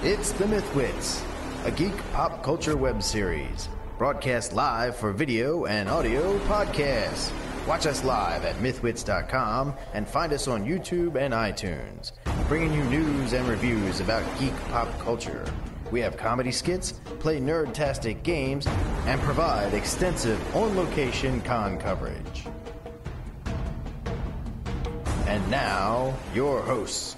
It's the MythWits, a geek pop culture web series, broadcast live for video and audio podcasts. Watch us live at MythWits.com and find us on YouTube and iTunes, bringing you news and reviews about geek pop culture. We have comedy skits, play nerd-tastic games, and provide extensive on-location con coverage. And now, your hosts.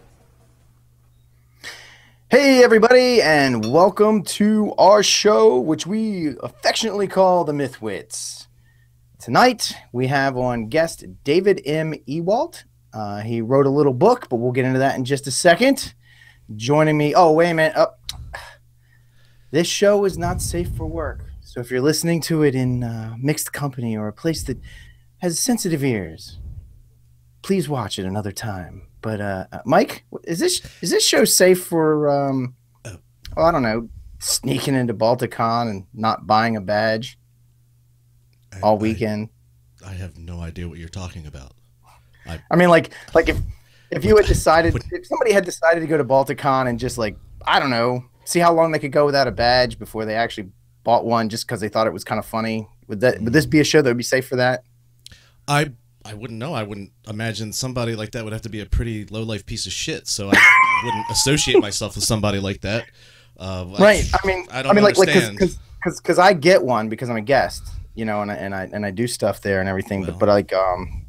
Hey everybody, and welcome to our show, which we affectionately call the MythWits. Tonight, we have on guest David M. Ewalt. He wrote a little book, but we'll get into that in just a second. Joining me, oh, wait a minute. Oh. This show is not safe for work, so if you're listening to it in mixed company or a place that has sensitive ears, please watch it another time. But Mike, is this show safe for I don't know, sneaking into Balticon and not buying a badge all weekend? I have no idea what you're talking about. I mean, like if you had decided, if somebody had decided to go to Balticon and just like, I don't know, see how long they could go without a badge before they actually bought one just because they thought it was kind of funny. Would this be a show that would be safe for that? I wouldn't know. I wouldn't imagine somebody like that would have to be a pretty low-life piece of shit. So I wouldn't associate myself with somebody like that. Right. I mean, because I get one because I'm a guest, you know, and I do stuff there and everything. Well, but like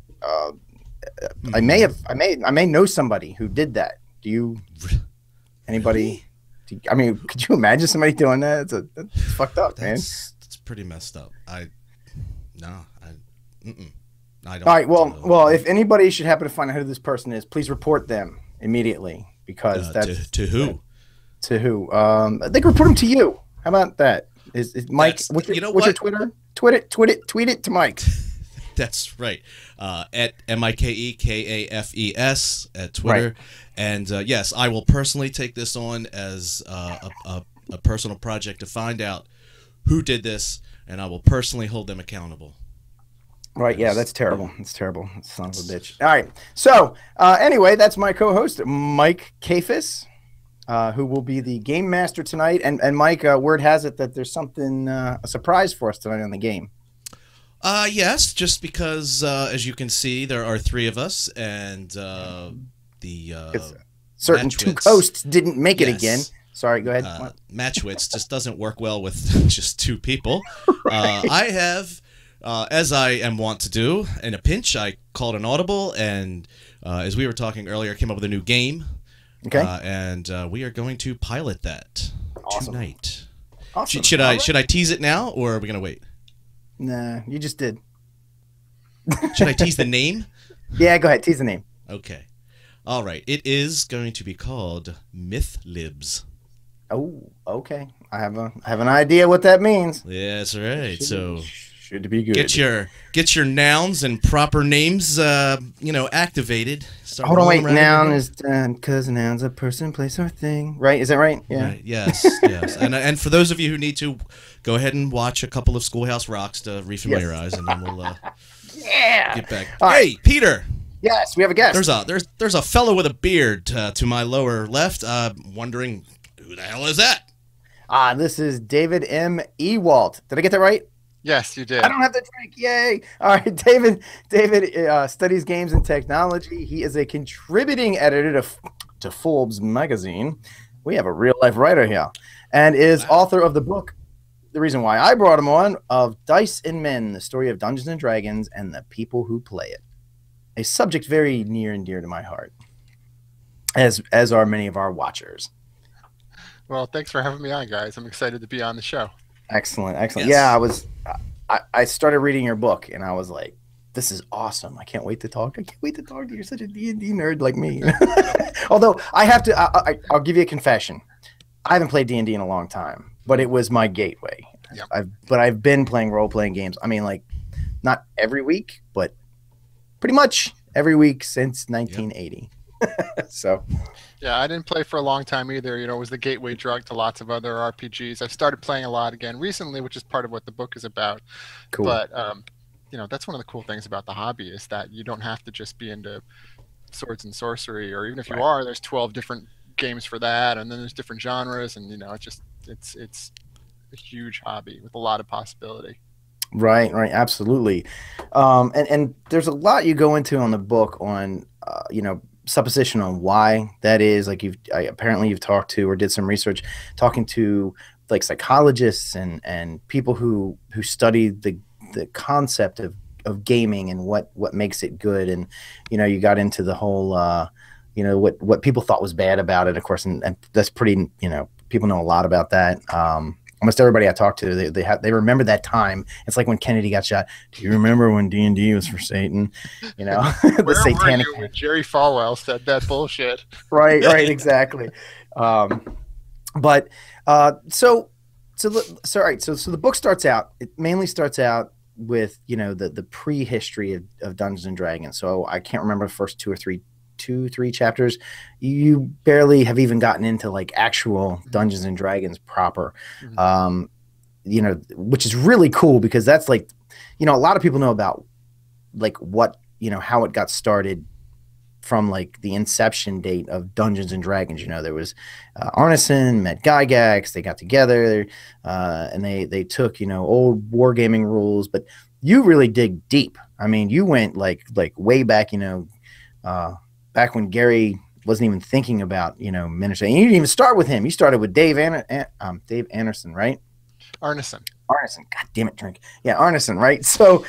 I may know somebody who did that. Do you? Anybody? I mean, could you imagine somebody doing that? It's fucked up, man. It's pretty messed up. I don't. All right. Well, if anybody should happen to find out who this person is, please report them immediately because that's to who? To who? They can report them to you. How about that? Is Mike? What's your Twitter? Tweet it to Mike. That's right. At MIKEKAFES at Twitter. Right. And yes, I will personally take this on as a personal project to find out who did this, and I will personally hold them accountable. Right, yeah, that's terrible. It's terrible. Son of a bitch. All right. So, anyway, that's my co-host, Mike Kafis, who will be the game master tonight. And Mike, word has it that there's something, a surprise for us tonight on the game. Yes, just because, as you can see, there are three of us, and certain two hosts didn't make it again. Sorry, go ahead. MythWits just doesn't work well with just two people. I have... as I am wont to do, in a pinch, I called an audible, and as we were talking earlier, came up with a new game. Okay. And we are going to pilot that tonight. Awesome. Should I tease it now, or are we gonna wait? Nah, you just did. Should I tease the name? Yeah, go ahead. Tease the name. Okay. All right. It is going to be called MythLibs. Oh, okay. I have an idea what that means. Yeah, that's right. So. Should be good. Get your nouns and proper names, activated. Hold on, wait. Noun is because noun's a person, place, or thing. Right? Is that right? Yeah. Right. Yes. Yes. And for those of you who need to, go ahead and watch a couple of Schoolhouse Rocks to refamiliarize, and then we'll get back. All right. Hey, Peter. Yes, we have a guest. There's a fellow with a beard to my lower left. Wondering who the hell is that? This is David M. Ewalt. Did I get that right? Yes, you did. I don't have to drink. Yay. All right. David studies games and technology. He is a contributing editor to Forbes Magazine. We have a real-life writer here. And is author of the book, the reason why I brought him on, of Dice and Men, the story of Dungeons & Dragons and the people who play it. A subject very near and dear to my heart, as are many of our watchers. Well, thanks for having me on, guys. I'm excited to be on the show. Excellent. Yes. Yeah, I started reading your book and I was like, this is awesome. I can't wait to talk. I can't wait to talk to you. You're such a D&D nerd like me. Although I have to, I'll give you a confession. I haven't played D&D in a long time, but it was my gateway. Yep. I've been playing role-playing games. I mean, like, not every week, but pretty much every week since 1980. So yeah, I didn't play for a long time either. You know, it was the gateway drug to lots of other RPGs. I've started playing a lot again recently, which is part of what the book is about. Cool. But that's one of the cool things about the hobby is that you don't have to just be into swords and sorcery, or even if you are, there's 12 different games for that, and then there's different genres, and it's a huge hobby with a lot of possibility. Right, right, absolutely. And there's a lot you go into on the book on supposition on why that is. Like apparently you've talked to or did some research talking to like psychologists and people who study the concept of gaming and what makes it good. And you got into the whole what people thought was bad about it, of course, and that's pretty, people know a lot about that. Almost everybody I talked to, they remember that time. It's like when Kennedy got shot. Do you remember when D&D was for Satan? The Where satanic. were you when Jerry Falwell said that bullshit? Right, exactly. So the book starts out. It mainly starts out with the prehistory of Dungeons and Dragons. So I can't remember the first two or three chapters. You barely have even gotten into like actual Dungeons and Dragons proper. Which is really cool because that's like, a lot of people know about like what, how it got started from like the inception date of Dungeons and Dragons. There was Arneson met Gygax, they got together and they took, old wargaming rules, but you really dig deep. I mean, you went like way back, back when Gary wasn't even thinking about, miniature. And you didn't even start with him. You started with Dave Anderson, right? Arneson. God damn it, drink. Yeah, Arneson, right? So,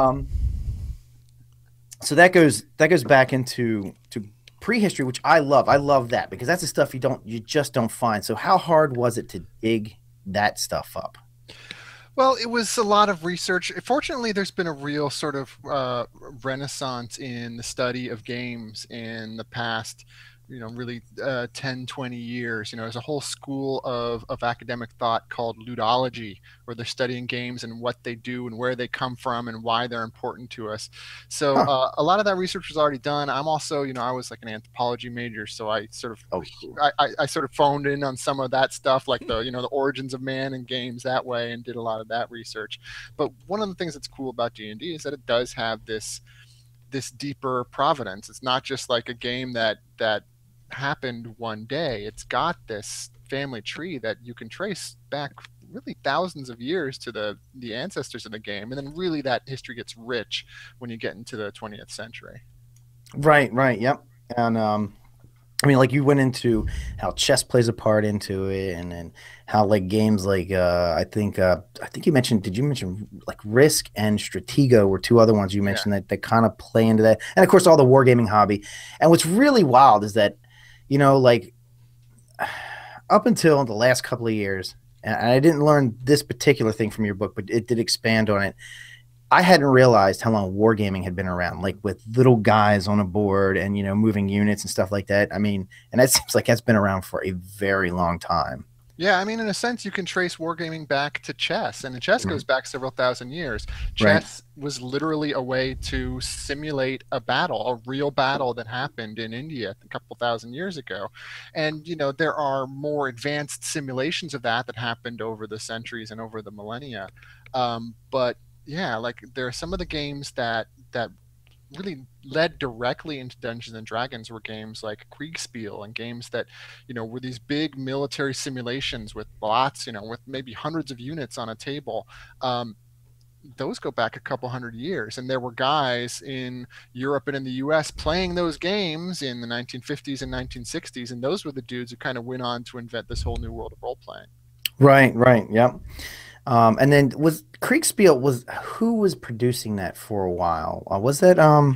so that goes back into prehistory, which I love. I love that because that's the stuff you just don't find. So, how hard was it to dig that stuff up? Well, it was a lot of research. Fortunately, there's been a real sort of renaissance in the study of games in the past, really 10, 20 years. There's a whole school of academic thought called ludology, where they're studying games and what they do and where they come from and why they're important to us. So a lot of that research was already done. I'm also, I was like an anthropology major, so I sort of I sort of phoned in on some of that stuff, like the origins of man and games that way, and did a lot of that research. But one of the things that's cool about D&D is that it does have this deeper provenance. It's not just like a game that happened one day. It's got this family tree that you can trace back really thousands of years to the ancestors of the game, and then really that history gets rich when you get into the 20th century. Right, yep. And I mean, like you went into how chess plays a part into it, and then how like games like I think you mentioned. Did you mention like Risk and Stratego were two other ones you mentioned that kind of play into that, and of course all the wargaming hobby. And what's really wild is that like up until the last couple of years, and I didn't learn this particular thing from your book, but it did expand on it. I hadn't realized how long wargaming had been around, like with little guys on a board and, moving units and stuff like that. I mean, and that seems like that's been around for a very long time. Yeah, I mean, in a sense, you can trace wargaming back to chess, and chess goes back several thousand years. Chess was literally a way to simulate a battle, a real battle that happened in India a couple thousand years ago. And, there are more advanced simulations of that happened over the centuries and over the millennia. But yeah, like there are some of the games that really led directly into Dungeons and Dragons were games like Kriegspiel, and games that were these big military simulations with lots, with maybe hundreds of units on a table. Those go back a couple hundred years, and there were guys in Europe and in the US playing those games in the 1950s and 1960s, and those were the dudes who kind of went on to invent this whole new world of role playing. Right, yep. And then was Kriegspiel, who was producing that for a while? Was that I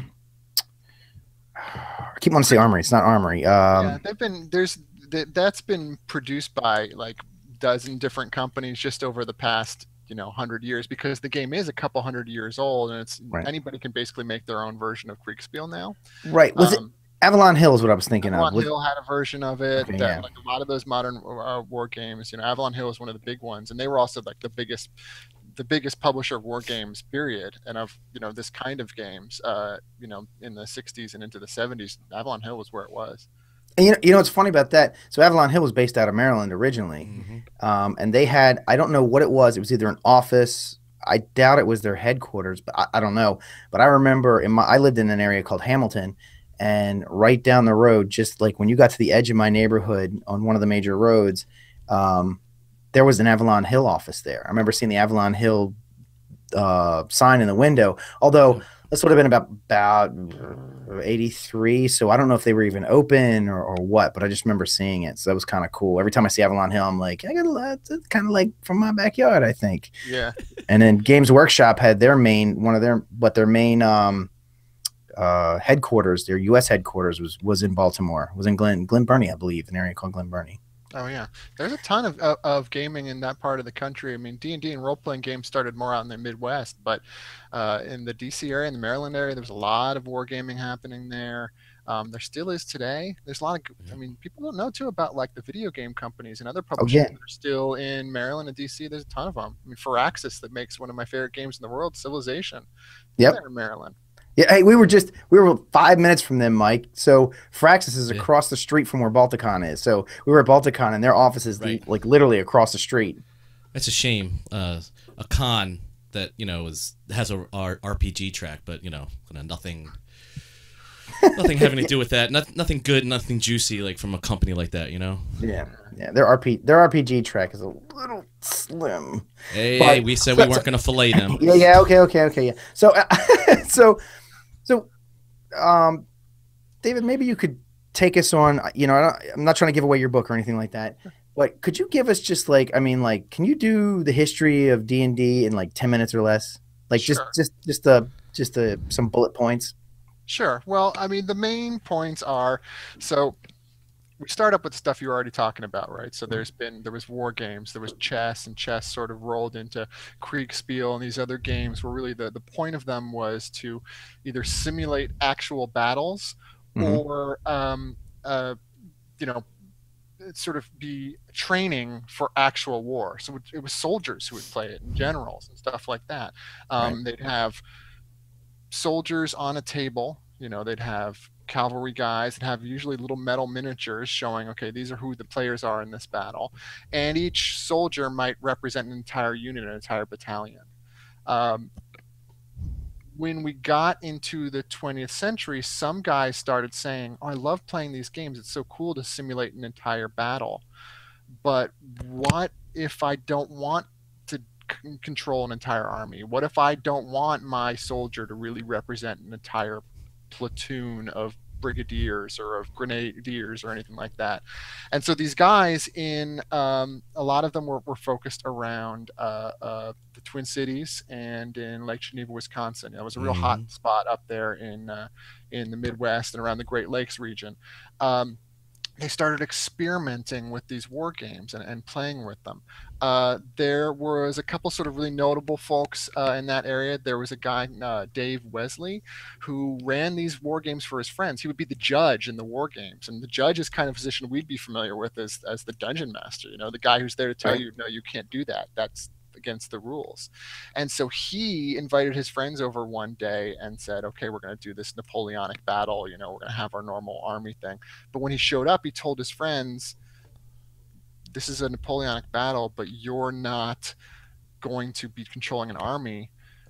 keep wanting to say Armory. It's not Armory. Yeah, that's been produced by like a dozen different companies just over the past 100 years, because the game is a couple hundred years old, and it's anybody can basically make their own version of Kriegspiel now. Right. Was it Avalon Hill is what I was thinking Avalon of. Hill had a version of it. Okay, like a lot of those modern war games, Avalon Hill is one of the big ones, and they were also like the biggest publisher of war games, period, and of this kind of games. In the 60s and into the 70s, Avalon Hill was where it was. And what's funny about that? So Avalon Hill was based out of Maryland originally, and they had, I don't know what it was. It was either an office. I doubt it was their headquarters, but I don't know. But I remember I lived in an area called Hamilton. and right down the road, just like when you got to the edge of my neighborhood on one of the major roads, there was an Avalon Hill office there. I remember seeing the Avalon Hill sign in the window, although this would have been about 83, so I don't know if they were even open or what, but I just remember seeing it, so that was kind of cool. Every time I see Avalon Hill, I'm like, I got a lot. It's kind of like from my backyard, I think. Yeah. And then Games Workshop had their main headquarters, their U.S. headquarters was in Baltimore, was in Glen Burnie, I believe, an area called Glen Burnie. Oh yeah, there's a ton of gaming in that part of the country. I mean, D&D and role-playing games started more out in the Midwest, but in the DC area, in the Maryland area, there's a lot of wargaming happening there. There still is today. There's a lot of, I mean, people don't know too about like the video game companies and other publishers that are still in Maryland and DC. There's a ton of them. I mean, Firaxis, that makes one of my favorite games in the world, Civilization. Yep. They're in Maryland. Yeah, hey, we were 5 minutes from them, Mike. So Firaxis is across the street from where Balticon is. So we were at Balticon, and their office is like literally across the street. That's a shame. A con that has a RPG track, but nothing having to do with that. Nothing good, nothing juicy like from a company like that. Yeah. Their RPG track is a little slim. Hey, we said we weren't going to fillet them. Yeah. Okay. Yeah. So, David, maybe you could take us on. I'm not trying to give away your book or anything like that, but could you give us just can you do the history of D&D in like 10 minutes or less? Like Sure. just some bullet points. Sure. Well, I mean, the main points are, so we start up with stuff you were already talking about, right? So there was war games, there was chess, and chess sort of rolled into Kriegspiel and these other games where really the point of them was to either simulate actual battles or, sort of be training for actual war. So it was soldiers who would play it, and generals and stuff like that. They'd have soldiers on a table, they'd have cavalry guys that have usually little metal miniatures showing, okay, these are who the players are in this battle, and each soldier might represent an entire unit, an entire battalion. When we got into the 20th century, some guys started saying, oh, I love playing these games, it's so cool to simulate an entire battle, but what if I don't want to control an entire army? What if I don't want my soldier to really represent an entire platoon of brigadiers or of grenadiers or anything like that? And so these guys a lot of them were focused around the Twin Cities and in Lake Geneva, Wisconsin. It was a real hot spot up there in the Midwest and around the Great Lakes region. They started experimenting with these war games and playing with them. There was a couple sort of really notable folks in that area. There was a guy, Dave Wesley, who ran these war games for his friends. He would be the judge in the war games, and the judge is kind of a position we'd be familiar with as the dungeon master. The guy who's there to tell you, no, you can't do that. That's against the rules. And so he invited his friends over one day and said, okay, we're going to do this Napoleonic battle. We're going to have our normal army thing. But when he showed up, he told his friends, this is a Napoleonic battle, but you're not going to be controlling an army.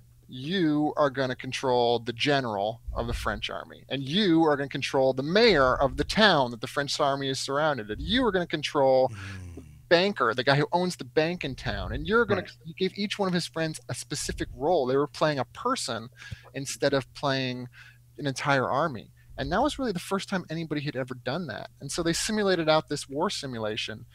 You are going to control the general of the French army, and you are going to control the mayor of the town that the French army is surrounded in. You are going to control the banker, the guy who owns the bank in town, and you're going to. He gave each one of his friends a specific role. They were playing a person instead of playing an entire army. And that was really the first time anybody had ever done that. And so they simulated out this war simulation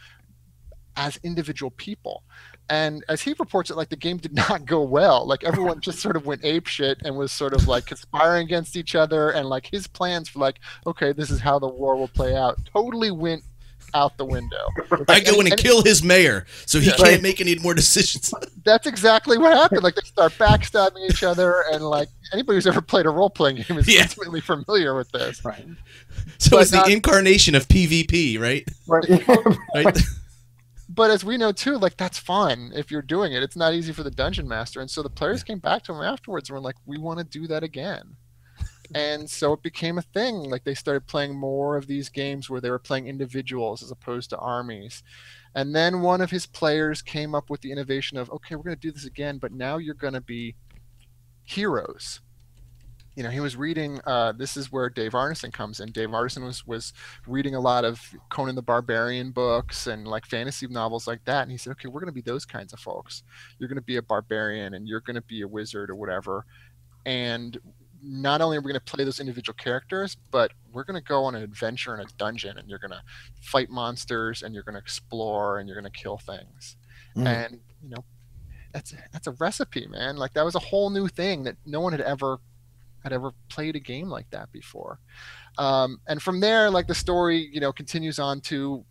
as individual people. And as he reports it, like, the game did not go well. Like, everyone just sort of went ape shit and was sort of like conspiring against each other. And like his plans for like, okay, this is how the war will play out, totally went out the window. I go in and kill his mayor, so he can't make any more decisions. That's exactly what happened. Like, they start backstabbing each other, and like anybody who's ever played a role-playing game is intimately familiar with this. Right. So it's the incarnation of PvP, right? Right. But as we know too, like, that's fun if you're doing it. It's not easy for the dungeon master. And so the players came back to him afterwards and were like, we want to do that again. And so it became a thing. Like, they started playing more of these games where they were playing individuals as opposed to armies. And then one of his players came up with the innovation of, okay, we're going to do this again, but now you're going to be heroes. he was reading, this is where Dave Arneson comes in. Dave Arneson was reading a lot of Conan the Barbarian books and like fantasy novels like that. And he said, okay, we're going to be those kinds of folks. You're going to be a barbarian and you're going to be a wizard or whatever. And not only are we going to play those individual characters, but we're going to go on an adventure in a dungeon, and you're going to fight monsters, and you're going to explore, and you're going to kill things. And that's a recipe, man. Like, that was a whole new thing that no one had ever played a game like that before. And from there, like, the story continues on to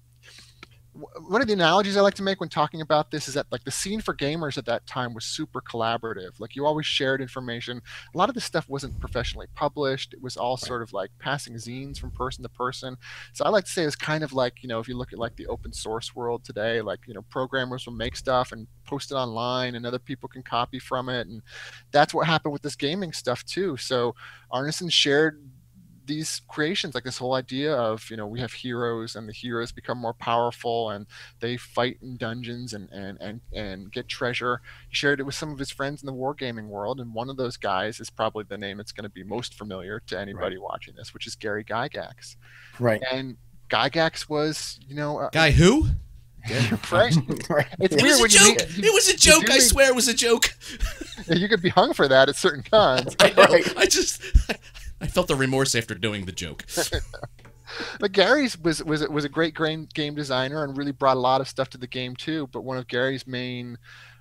one of the analogies I like to make when talking about this is that, like, the scene for gamers at that time was super collaborative. Like, you always shared information. A lot of this stuff wasn't professionally published. It was all sort of like passing zines from person to person. So I like to say it's kind of like, if you look at like the open source world today, like, programmers will make stuff and post it online and other people can copy from it. And that's what happened with this gaming stuff too. So Arneson shared these creations, like this whole idea of we have heroes, and the heroes become more powerful, and they fight in dungeons and get treasure. He shared it with some of his friends in the wargaming world, and one of those guys is probably the name that's going to be most familiar to anybody watching this, which is Gary Gygax. Right. And Gygax was guy who right. It's it weird was a joke. It was a joke. I swear it was a joke. You could be hung for that at certain cons. I know. I felt the remorse after doing the joke. But Gary's was a great game designer and really brought a lot of stuff to the game too. But one of Gary's main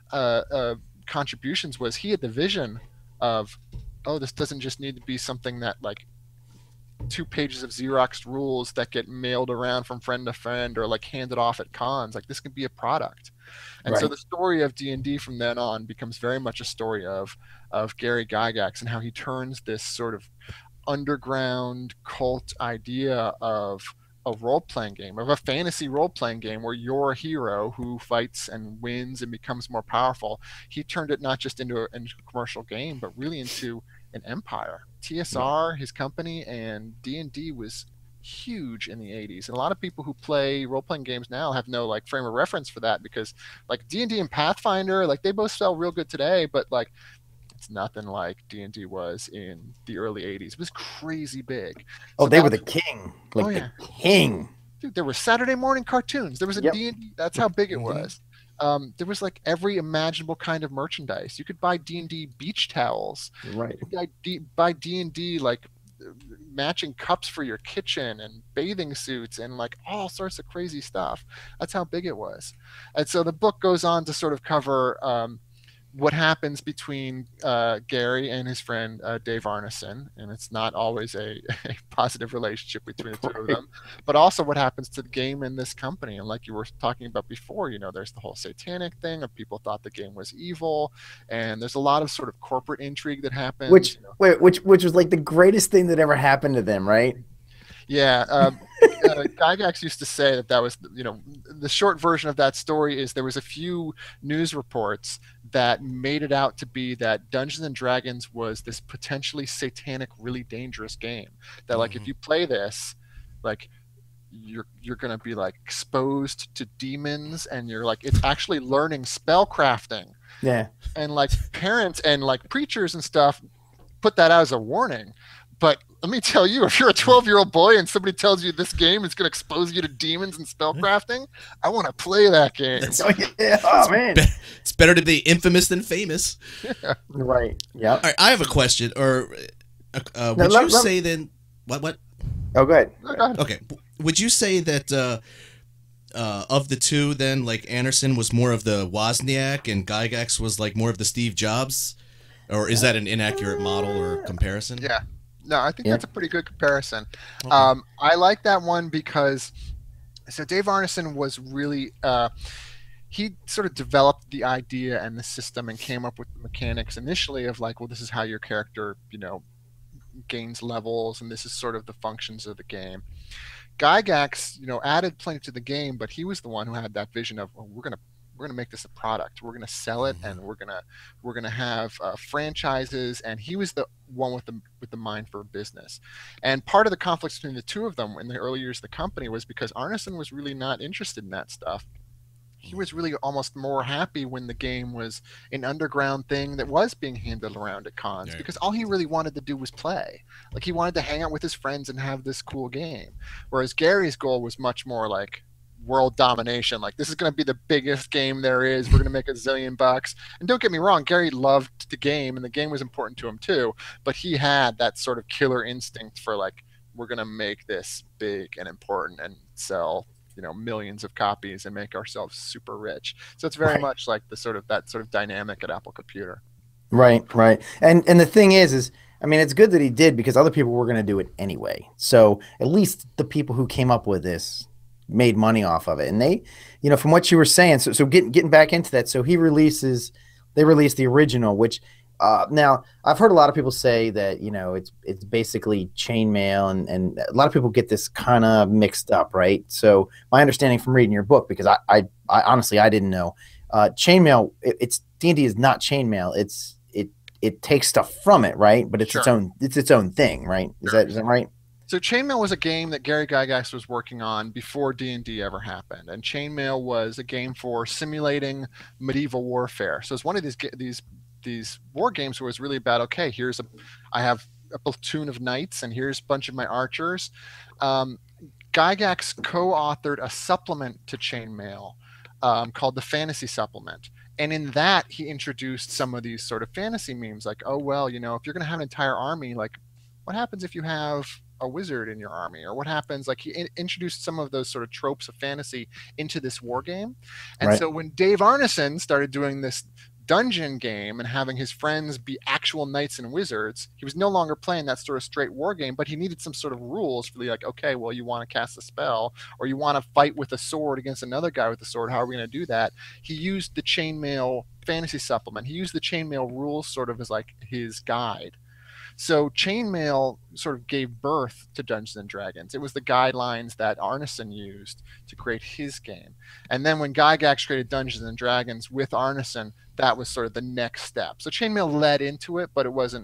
contributions was he had the vision of, this doesn't just need to be something that like 2 pages of Xerox rules that get mailed around from friend to friend or like handed off at cons. Like, this could be a product. And so the story of D&D from then on becomes very much a story of Gary Gygax and how he turns this sort of underground cult idea of a role-playing game, of a fantasy role-playing game where you're a hero who fights and wins and becomes more powerful. He turned it not just into a commercial game, but really into an empire. TSR, his company, and D&D was huge in the 80s, and a lot of people who play role-playing games now have no like frame of reference for that, because like D&D and Pathfinder, like, they both sell real good today, but like it's nothing like D&D was in the early 80s. It was crazy big. So they were the king. Like the king. Dude, there were Saturday morning cartoons. There was a D&D. That's how big it was. There was like every imaginable kind of merchandise. You could buy D&D beach towels. Right. You could buy D&D like matching cups for your kitchen and bathing suits and like all sorts of crazy stuff. That's how big it was. And so the book goes on to sort of cover what happens between Gary and his friend Dave Arneson, and it's not always a positive relationship between the two of them, but also what happens to the game and this company. And like you were talking about before, there's the whole satanic thing of people thought the game was evil, and there's a lot of sort of corporate intrigue that happens. Which was like the greatest thing that ever happened to them, right? Yeah. Gygax used to say that was, the short version of that story is there was a few news reports that made it out to be that Dungeons and Dragons was this potentially satanic, really dangerous game. That like if you play this, like you're gonna be like exposed to demons, and you're like it's actually learning spell crafting. Yeah. And like parents and like preachers and stuff put that out as a warning. But let me tell you, if you're a 12-year-old boy and somebody tells you this game is going to expose you to demons and spellcrafting, I want to play that game. Man. It's better to be infamous than famous. Yeah. Right. Yeah. All right, I have a question. Or would you say then... What? Oh, go ahead. Okay. Would you say that of the two, then, like, Anderson was more of the Wozniak and Gygax was, like, more of the Steve Jobs? Or is that an inaccurate model or comparison? Yeah. No, I think that's a pretty good comparison. Okay. I like that one because, so Dave Arneson was really, he sort of developed the idea and the system and came up with the mechanics initially of like, well, this is how your character, gains levels, and this is sort of the functions of the game. Gygax, added plenty to the game, but he was the one who had that vision of, we're gonna make this a product. We're gonna sell it, and we're gonna have franchises. And he was the one with the mind for business. And part of the conflicts between the two of them in the early years of the company was because Arneson was really not interested in that stuff. he was really almost more happy when the game was an underground thing that was being handed around at cons, because all he really wanted to do was play. Like, he wanted to hang out with his friends and have this cool game. Whereas Gary's goal was much more like world domination. Like, this is going to be the biggest game there is. We're going to make $1 zillion bucks. And don't get me wrong, Gary loved the game and the game was important to him too, but he had that sort of killer instinct for like, we're going to make this big and important and sell, you know, millions of copies and make ourselves super rich. So it's very much like the sort of that sort of dynamic at Apple Computer. Right. And the thing is I mean, it's good that he did, because other people were going to do it anyway. So at least the people who came up with this made money off of it. And they, you know, from what you were saying, so getting back into that, so they released the original, which now I've heard a lot of people say that, you know, it's basically chainmail, and a lot of people get this kind of mixed up, right? So my understanding from reading your book, because I honestly I didn't know, chainmail, it's D&D is not chainmail. It takes stuff from it, right? But it's its own thing, right? Is that right? So Chainmail was a game that Gary Gygax was working on before D&D ever happened, and Chainmail was a game for simulating medieval warfare. So it's one of these war games where it's really about, okay, I have a platoon of knights, and here's a bunch of my archers. Gygax co-authored a supplement to Chainmail called the Fantasy Supplement. And in that, he introduced some of these sort of fantasy memes, like, oh, well, you know, if you're going to have an entire army, like, what happens if you have a wizard in your army? Or what happens, like, he introduced some of those sort of tropes of fantasy into this war game. And so when Dave Arneson started doing this dungeon game and having his friends be actual knights and wizards, he was no longer playing that sort of straight war game, but he needed some sort of rules for the, like, okay, well, you want to cast a spell, or you want to fight with a sword against another guy with a sword, how are we going to do that? He used the Chainmail Fantasy Supplement. He used the Chainmail rules sort of as like his guide. So Chainmail sort of gave birth to Dungeons and Dragons. It was the guidelines that Arneson used to create his game. And then when Gygax created Dungeons and Dragons with Arneson, that was sort of the next step. So Chainmail led into it, but it was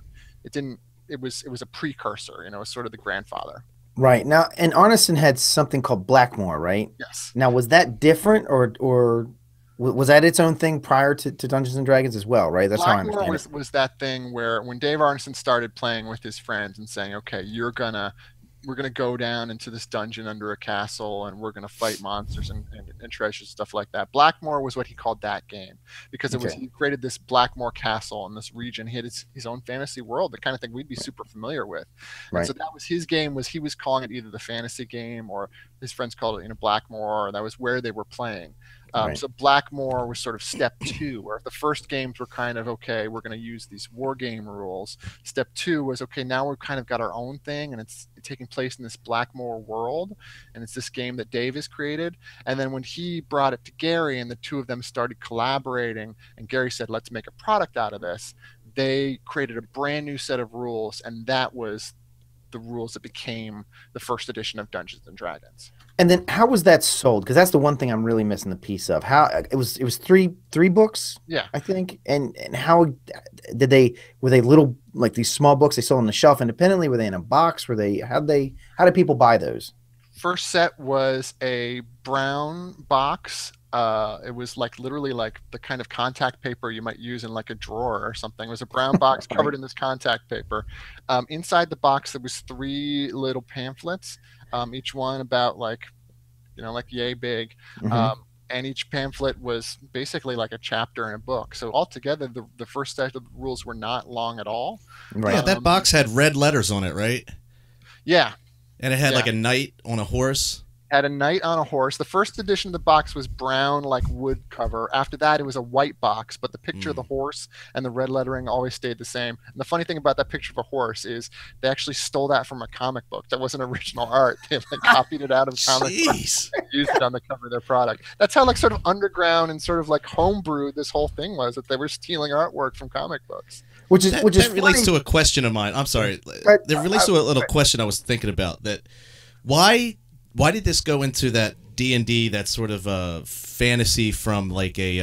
a precursor, you know, it was sort of the grandfather. Right. Now, and Arneson had something called Blackmore, right? Yes. Now, was that different, or was that its own thing prior to Dungeons and Dragons as well, right? That's Blackmore how I understand was that thing where when Dave Arneson started playing with his friends and saying, okay, we're gonna go down into this dungeon under a castle, and we're gonna fight monsters and treasures, stuff like that. Blackmore was what he called that game, because he created this Blackmore castle in this region. He had his own fantasy world, the kind of thing we'd be super familiar with. Right. And so that was his game. He was calling it either the fantasy game, or his friends called it, you know, Blackmore, or that was where they were playing. So Blackmore was sort of step 2, where the first games were kind of, okay, we're going to use these war game rules. Step 2 was, okay, now we've kind of got our own thing, and it's taking place in this Blackmore world, and it's this game that Dave has created. And then when he brought it to Gary and the two of them started collaborating, and Gary said, let's make a product out of this, they created a brand new set of rules, and that was the rules that became the first edition of Dungeons and Dragons. And then how was that sold? Because that's the one thing I'm really missing the piece of. How it was three books, I think. And how were they little, like these small books they sold on the shelf independently? Were they in a box? How did people buy those? First set was a brown box. It was like literally like the kind of contact paper you might use in like a drawer or something. It was a brown box covered in this contact paper. Inside the box there was 3 little pamphlets, each one about like yay big. And each pamphlet was basically like a chapter in a book. So altogether, the first set of rules were not long at all. Right. Yeah, that box had red letters on it, right? Yeah. And it had like a knight on a horse. Had a knight on a horse. The first edition of the box was brown, like wood cover. After that, it was a white box, but the picture of the horse and the red lettering always stayed the same. And the funny thing about that picture of a horse is they actually stole that from a comic book. That wasn't original art. They like copied it out of comic books and used it on the cover of their product. That's how like sort of underground and sort of like homebrew this whole thing was, that they were stealing artwork from comic books. That relates to a question of mine. I'm sorry. That relates to a little question I was thinking about. That why did this go into that D&D, that sort of fantasy from like a,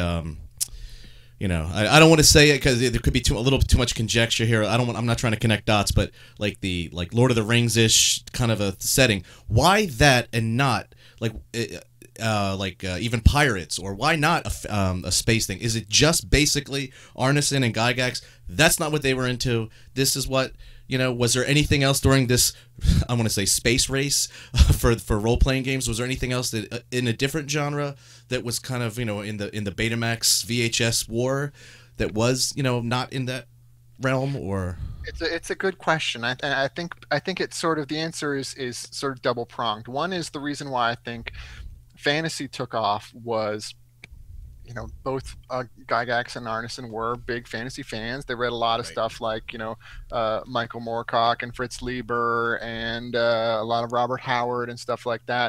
I don't want to say it because there could be a little too much conjecture here. I'm not trying to connect dots, but like the Lord of the Rings-ish kind of a setting. Why that and not like even pirates, or why not a space thing? Is it just basically Arneson and Gygax? That's not what they were into. This is what, was there anything else during this, I want to say, space race for role-playing games? Was there anything else that in a different genre that was kind of, in the Betamax VHS war that was, not in that realm? Or it's a good question. I think it's sort of, the answer is sort of double pronged. One is the reason why I think fantasy took off was, both Gygax and Arneson were big fantasy fans. They read a lot of stuff like, Michael Moorcock and Fritz Leiber and a lot of Robert Howard and stuff like that.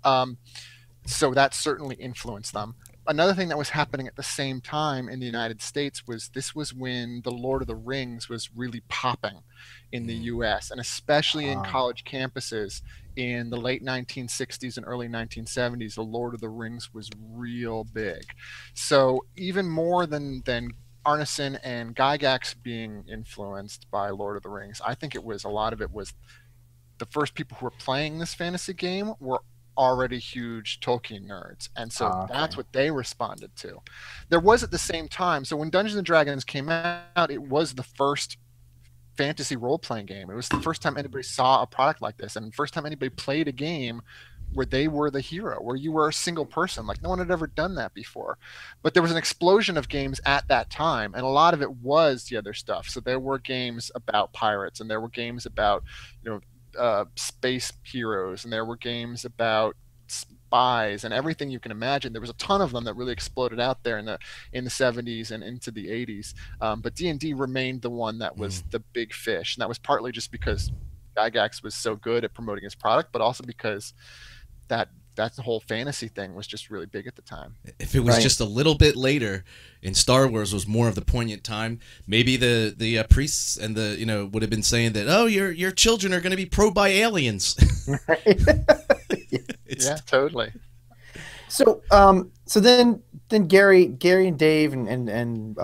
So that certainly influenced them. Another thing that was happening at the same time in the United States was when the Lord of the Rings was really popping in the US, and especially in college campuses in the late 1960s and early 1970s. The Lord of the Rings was real big. So even more than Arneson and Gygax being influenced by Lord of the Rings, I think a lot of it was the first people who were playing this fantasy game were already huge Tolkien nerds, and so that's what they responded to. There was, at the same time, so when Dungeons and Dragons came out, it was the first fantasy role-playing game. It was the first time anybody saw a product like this, and the first time anybody played a game where they were the hero, where you were a single person. Like, no one had ever done that before. But there was an explosion of games at that time, and a lot of it was the other stuff. So there were games about pirates, and there were games about space heroes, and there were games about spies and everything you can imagine. There was a ton of them that really exploded out there in the 70s and into the 80s. But D&D remained the one that was the big fish, and that was partly just because Gygax was so good at promoting his product, but also because that whole fantasy thing was just really big at the time. If it was just a little bit later, and Star Wars was more of the poignant time, maybe the priests and the would have been saying that, oh, your children are going to be probed by aliens. Yeah, totally. So then Gary and Dave and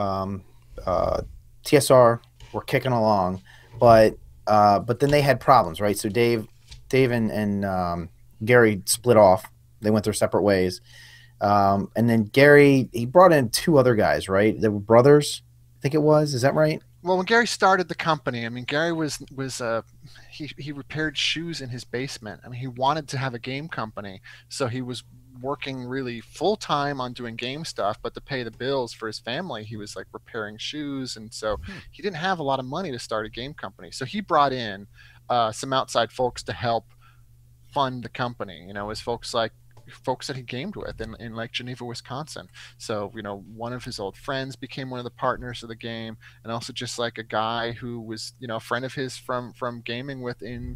TSR were kicking along, but then they had problems, right? So Dave and Gary split off. They went their separate ways. And then Gary, he brought in two other guys, right? They were brothers, I think it was. Is that right? Well, when Gary started the company, I mean, Gary was he repaired shoes in his basement. I mean, he wanted to have a game company, so he was working really full time on doing game stuff, but to pay the bills for his family, he was like repairing shoes, and so he didn't have a lot of money to start a game company. So he brought in some outside folks to help fund the company. As folks that he gamed with in Lake Geneva, Wisconsin. So, one of his old friends became one of the partners of the game, and also just like a guy who was, a friend of his from gaming with in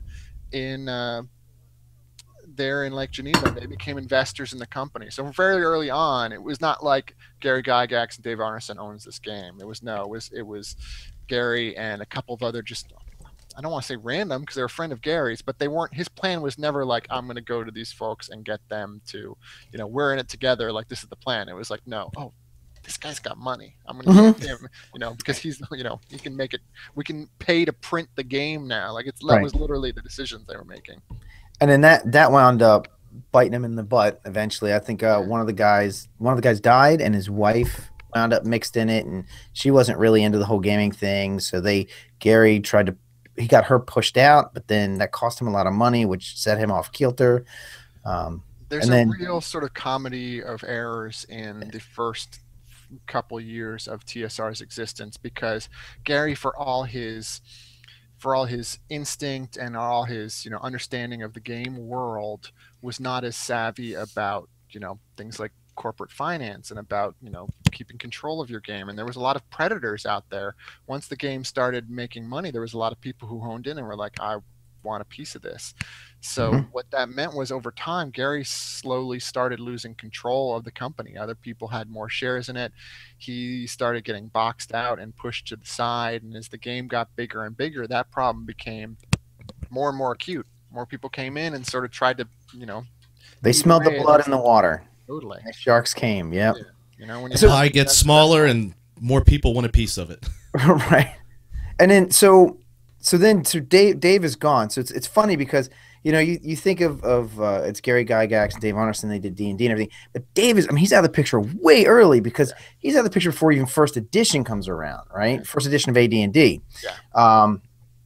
there in Lake Geneva. They became investors in the company. So very early on, it was not like Gary Gygax and Dave Arneson owns this game. It was Gary and a couple of other, just, I don't want to say random because they're a friend of Gary's, but they weren't, his plan was never like, I'm going to go to these folks and get them to, we're in it together. Like, this is the plan. It was like, no, this guy's got money. I'm going to get him, because he's, he can make it, we can pay to print the game now. Like, that was literally the decisions they were making. And then that wound up biting him in the butt eventually. I think one of the guys died, and his wife wound up mixed in it, and she wasn't really into the whole gaming thing. So Gary he got her pushed out, but then that cost him a lot of money, which set him off kilter. There's a real sort of comedy of errors in the first couple years of TSR's existence, because Gary, for all his instinct and all his understanding of the game world, was not as savvy about things like corporate finance and about keeping control of your game. And there was a lot of predators out there. Once the game started making money, there was a lot of people who honed in and were like, I want a piece of this. So what that meant was, over time, Gary slowly started losing control of the company. Other people had more shares in it. He started getting boxed out and pushed to the side, and as the game got bigger and bigger, that problem became more and more acute. More people came in and sort of tried to they smelled the blood in the water. Totally. The sharks came. Yep. Yeah. When the pie gets smaller and more people want a piece of it. Right. And then so Dave is gone. So it's funny because you think of it's Gary Gygax and Dave Arneson. They did D&D and everything, but Dave is, I mean, he's out of the picture way early because he's out of the picture before even first edition comes around, right? First edition of AD&D. Yeah.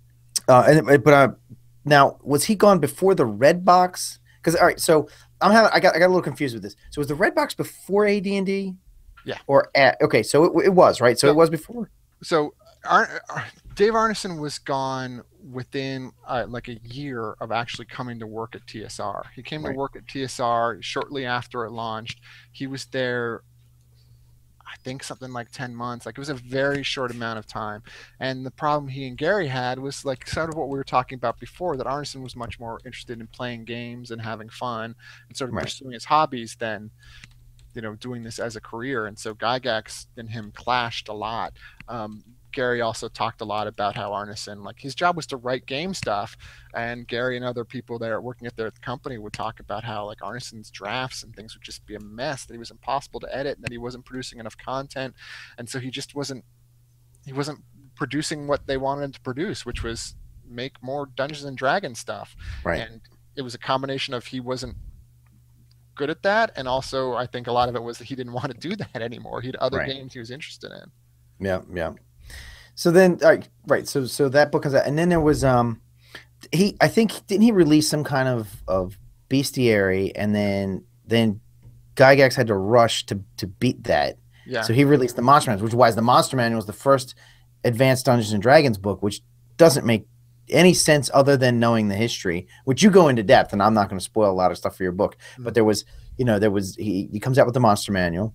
Now, was he gone before the red box? Because all right, so I got a little confused with this. So was the red box before AD&D? Yeah. Or okay, so it was, right. So it was before. So Dave Arneson was gone within like a year of actually coming to work at TSR. He came to work at TSR shortly after it launched. He was there, I think, something like 10 months. Like, it was a very short amount of time. And the problem he and Gary had was like sort of what we were talking about before, that Arneson was much more interested in playing games and having fun and sort of pursuing his hobbies than, doing this as a career. And so Gygax and him clashed a lot. Gary also talked a lot about how Arneson, like, his job was to write game stuff, and Gary and other people there working at the company would talk about how, like, Arneson's drafts and things would just be a mess, that he was impossible to edit, and that he wasn't producing enough content, and so he wasn't producing what they wanted him to produce, which was make more Dungeons and Dragons stuff. And it was a combination of he wasn't good at that, and also I think a lot of it was that he didn't want to do that anymore. He had other games he was interested in. Yeah. So then, so that book comes out, and then there was I think, didn't he release some kind of bestiary, and then Gygax had to rush to beat that. Yeah. So he released the Monster Manual, which was the Monster Manual was the first advanced Dungeons and Dragons book, which doesn't make any sense other than knowing the history, which you go into depth, and I'm not going to spoil a lot of stuff for your book. But there was he comes out with the Monster Manual,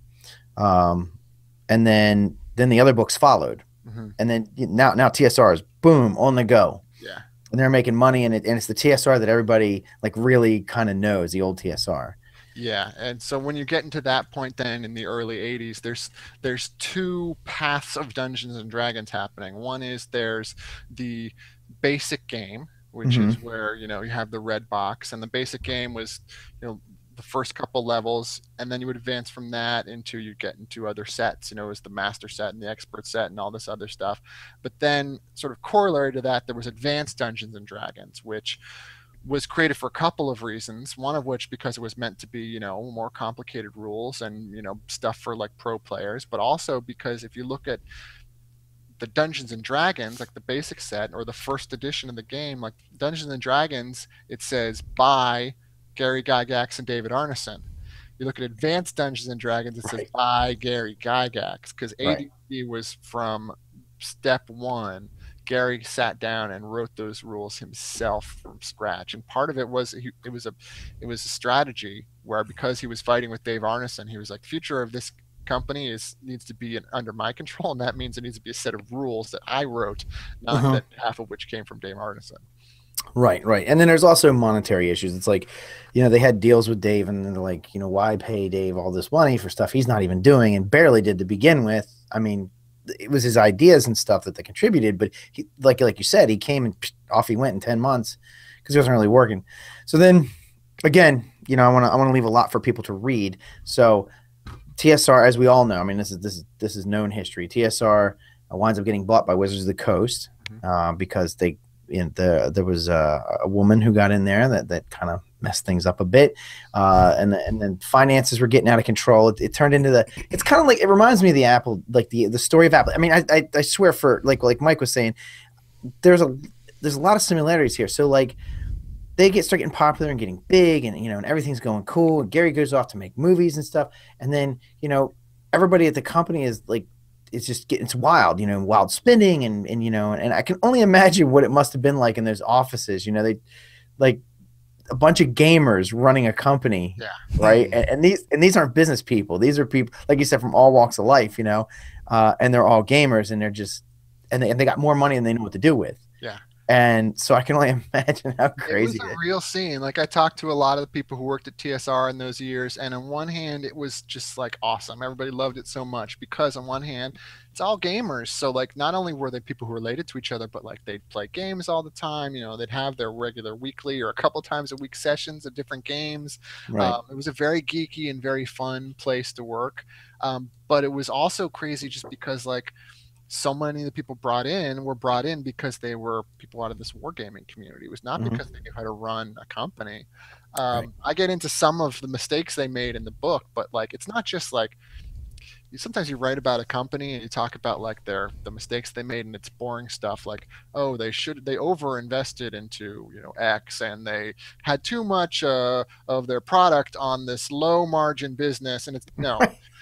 and then the other books followed. And then now TSR is boom on the go. Yeah. And they're making money, and it's the TSR that everybody like really kind of knows, the old TSR. Yeah. And so when you get into that point, then in the early 80s, there's two paths of Dungeons and Dragons happening. One is there's the basic game, which is where, you have the red box, and the basic game was, the first couple levels, and then you would advance from that into, you get into other sets, is the master set and the expert set and all this other stuff. But then sort of corollary to that, there was advanced Dungeons and Dragons, which was created for a couple of reasons. One of which because it was meant to be, more complicated rules and, stuff for like pro players, but also because if you look at the Dungeons and Dragons, like the basic set or the first edition of the game, like Dungeons and Dragons, it says by Gary Gygax and David Arneson. You look at Advanced Dungeons and Dragons, it says by Gary Gygax, because AD&D was from step one. Gary sat down and wrote those rules himself from scratch, and part of it was it was a strategy where, because he was fighting with Dave Arneson, he was like, future of this company needs to be under my control, and that means it needs to be a set of rules that I wrote, not that half of which came from Dave Arneson. Right. And then there's also monetary issues. It's like, they had deals with Dave, and they're like, why pay Dave all this money for stuff he's not even doing and barely did to begin with? I mean, it was his ideas and stuff that contributed, but he, like you said, he came and off he went in 10 months because he wasn't really working. So then again, I want to leave a lot for people to read. So TSR, as we all know, I mean, this is known history. TSR winds up getting bought by Wizards of the Coast because there was a woman who got in there that kind of messed things up a bit, and then finances were getting out of control. It turned into it's kind of like, it reminds me of the Apple, like the story of Apple. I mean, I swear, for like Mike was saying, there's a lot of similarities here. So like they start getting popular and getting big, and and everything's going cool, and Gary goes off to make movies and stuff, and then everybody at the company is like, it's wild, wild spending, and and I can only imagine what it must have been like in those offices. They like a bunch of gamers running a company, right? And these aren't business people. These are people, like you said, from all walks of life, and they're all gamers, and they're just, and they got more money than they know what to do with. Yeah. And so I can only imagine how crazy it was a real scene. Like, I talked to a lot of the people who worked at TSR in those years, and on one hand, it was just like awesome. Everybody loved it so much because on one hand, it's all gamers. So like, not only were they people who related to each other, but like they'd play games all the time. They'd have their regular weekly or a couple times a week sessions of different games. Right. It was a very geeky and very fun place to work. But it was also crazy just because, like, so many of the people brought in were brought in because they were people out of this wargaming community. It was not because they knew how to run a company. I get into some of the mistakes they made in the book, but like it's not just like sometimes you write about a company and you talk about like the mistakes they made, and it's boring stuff like, oh, they over invested into X, and they had too much of their product on this low margin business, and it's no.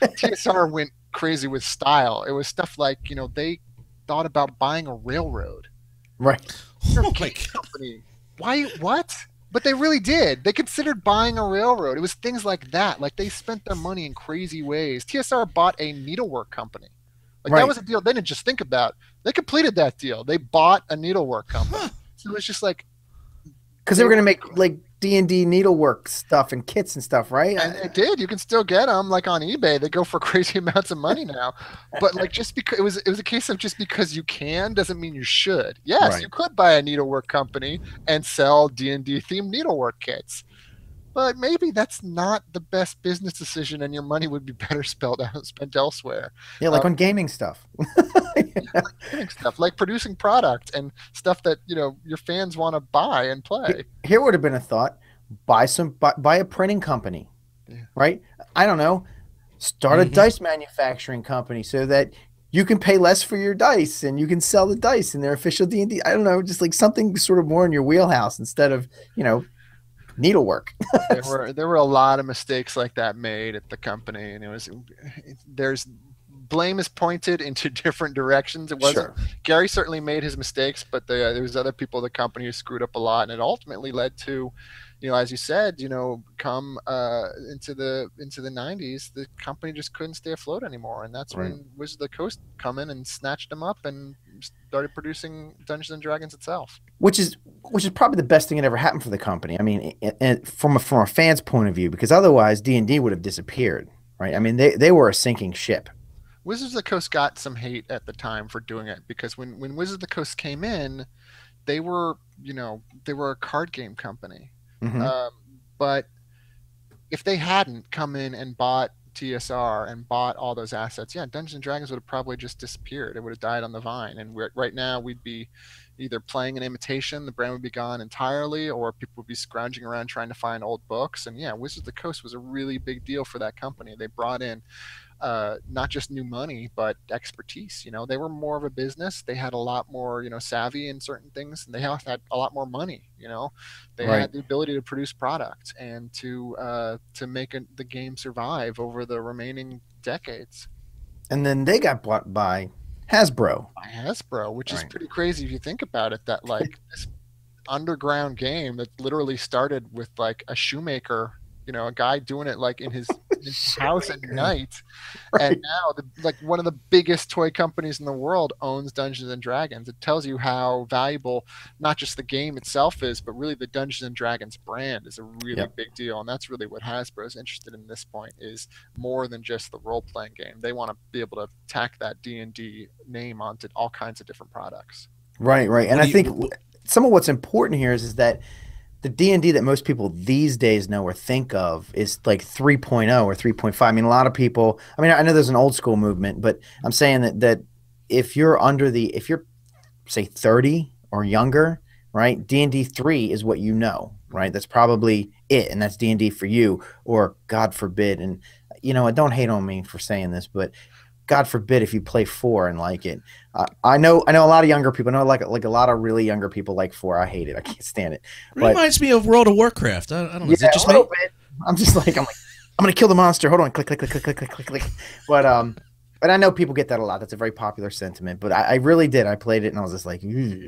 TSR went crazy with style. It was stuff like they thought about buying a railroad. Right. Oh my God. Company. Why? What? But they really did. They considered buying a railroad. It was things like that. Like they spent their money in crazy ways. TSR bought a needlework company. Like that was a deal they didn't just think about. They completed that deal. They bought a needlework company. So it was just like because they were going to make like D&D needlework stuff and kits and stuff, right? And they did. You can still get them like on eBay. They go for crazy amounts of money now. But like just because it was a case of just because you can doesn't mean you should. Yes, you could buy a needlework company and sell D&D themed needlework kits. But maybe that's not the best business decision, and your money would be better spent elsewhere. Yeah, like on gaming stuff. Like gaming stuff, like producing product and stuff that your fans want to buy and play. Here would have been a thought: buy a printing company, right? I don't know, start a dice manufacturing company so that you can pay less for your dice and you can sell the dice in their official D&D. I don't know, just like something sort of more in your wheelhouse instead of needlework. there were a lot of mistakes like that made at the company, and there's blame is pointed into different directions. It wasn't Gary certainly made his mistakes, but there was other people in the company who screwed up a lot, and it ultimately led to as you said, come into the 90s, the company just couldn't stay afloat anymore, and that's when Wizards of the Coast come in and snatched them up and started producing Dungeons and Dragons itself. Which is probably the best thing that ever happened for the company. I mean, from a fan's point of view, because otherwise D&D would have disappeared, right? I mean, they were a sinking ship. Wizards of the Coast got some hate at the time for doing it, because when Wizards of the Coast came in, they were a card game company. But if they hadn't come in and bought TSR and bought all those assets, Dungeons and Dragons would have probably just disappeared. It would have died on the vine, and right now we'd be either playing an imitation, the brand would be gone entirely, or people would be scrounging around trying to find old books. And Wizards of the Coast was a really big deal for that company. They brought in not just new money, but expertise. They were more of a business. They had a lot more, savvy in certain things, and they had a lot more money. They had the ability to produce product and to make the game survive over the remaining decades. And then they got bought by Hasbro. Which is pretty crazy if you think about it. That like this underground game that literally started with like a shoemaker. A guy doing it like in his house at night, and now like one of the biggest toy companies in the world owns Dungeons and Dragons. It tells you how valuable not just the game itself is, but really the Dungeons and Dragons brand is a really big deal. And that's really what Hasbro is interested in this point, is more than just the role-playing game. They want to be able to tack that D&D name onto all kinds of different products. Right. And I think some of what's important here is that the D&D that most people these days know or think of is like 3.0 or 3.5. I mean, a lot of people, I mean, I know there's an old school movement, but I'm saying that if you're say 30 or younger, right, D&D 3 is what right? That's probably it, and that's D&D for you, or God forbid, and don't hate on me for saying this, but God forbid if you play 4 and like it. I know a lot of younger people. I know like a lot of really younger people like 4. I hate it. I can't stand it. It reminds me of World of Warcraft. I don't know. Is it just me? Bit. I'm gonna kill the monster. Hold on, click, click, click, click, click, click, click, click. But I know people get that a lot. That's a very popular sentiment. But I really did. I played it and I was just like,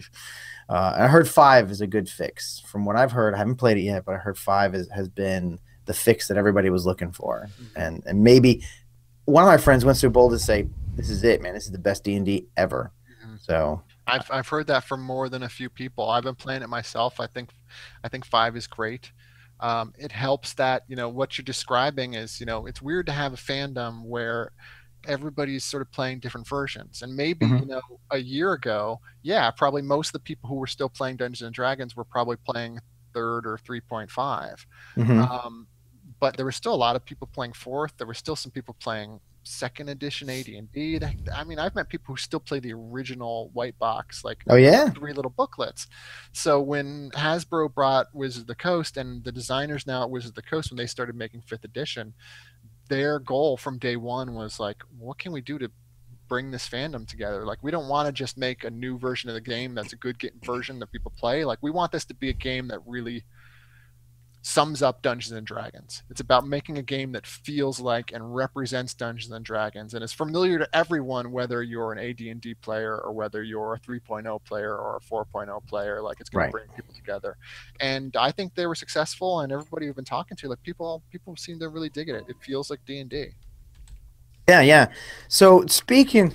I heard 5 is a good fix. From what I've heard, I haven't played it yet, but I heard 5 has been the fix that everybody was looking for, and maybe. One of my friends went so bold to say, "This is it, man. This is the best D&D ever." So I've heard that from more than a few people. I've been playing it myself. I think 5 is great. It helps that what you're describing is it's weird to have a fandom where everybody's sort of playing different versions. And maybe a year ago, probably most of the people who were still playing Dungeons and Dragons were probably playing 3rd or 3.5. But there were still a lot of people playing 4th. There were still some people playing second edition AD&D. I mean, I've met people who still play the original white box, like Oh yeah. 3 little booklets. So when Hasbro brought Wizards of the Coast, and the designers now at Wizards of the Coast, when they started making 5th edition, their goal from day one was like, what can we do to bring this fandom together? Like, we don't want to just make a new version of the game that's a good version that people play. Like, we want this to be a game that really sums up Dungeons and Dragons. It's about making a game that feels like and represents Dungeons and Dragons and is familiar to everyone, whether you're an AD&D player or whether you're a 3.0 player or a 4.0 player. Like, it's going to bring people together. And I think they were successful, and everybody we've been talking to, like, people seem to really dig it. It feels like D&D. Yeah. So speaking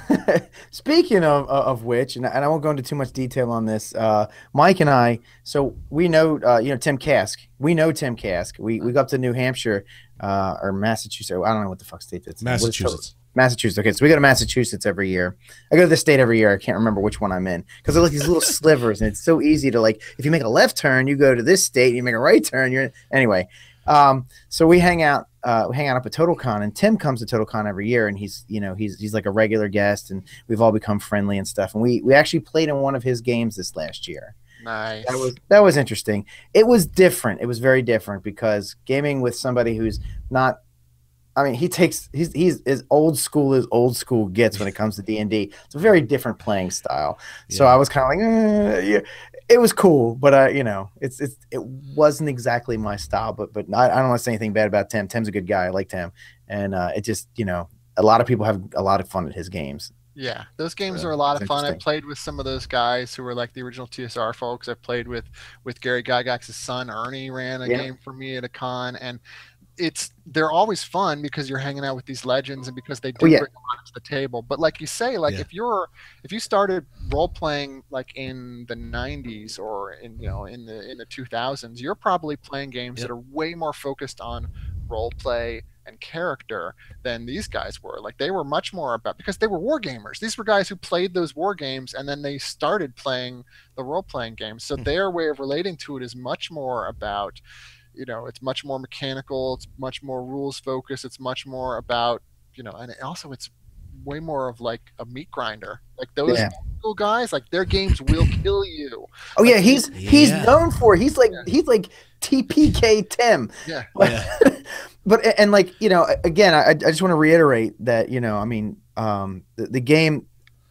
of which, and I won't go into too much detail on this, Mike and I, so we know, Tim Kask. We know Tim Kask. We go up to New Hampshire or Massachusetts. I don't know what the fuck state that's Massachusetts. Massachusetts. Okay, so we go to Massachusetts every year. I go to the state every year. I can't remember which one I'm in because they're like these little slivers, and it's so easy to, like, if you make a left turn, you go to this state. You make a right turn, you're anyway. So we hang out up at TotalCon, and Tim comes to TotalCon every year, and he's like a regular guest, and we've all become friendly and stuff. And we actually played in one of his games this last year. Nice. That was interesting. It was different. It was very different because gaming with somebody who's not, I mean, he's as old school gets when it comes to D&D. It's a very different playing style. Yeah. So I was kind of like, yeah. It was cool, but it wasn't exactly my style. But I don't want to say anything bad about Tim. Tim's a good guy. I like Tim, and it just, a lot of people have a lot of fun at his games. Yeah, those games are a lot of fun. I played with some of those guys who were like the original TSR folks. I played with Gary Gygax's son Ernie ran a game for me at a con, and they're always fun because you're hanging out with these legends and because they do bring a lot to the table. But like you say, like if you started role playing like in the 90s or in the 2000s, you're probably playing games that are way more focused on role play and character than these guys were. Like, they were much more about, because they were war gamers. These were guys who played those war games and then they started playing the role playing games. So their way of relating to it is much more about, it's much more mechanical, it's much more rules focused, it's much more about, and also it's way more of like a meat grinder. Like those cool guys, like their games will kill you. Oh yeah, he's known for, he's like TPK Tim. Yeah. But and like, again, I just want to reiterate that, I mean, the game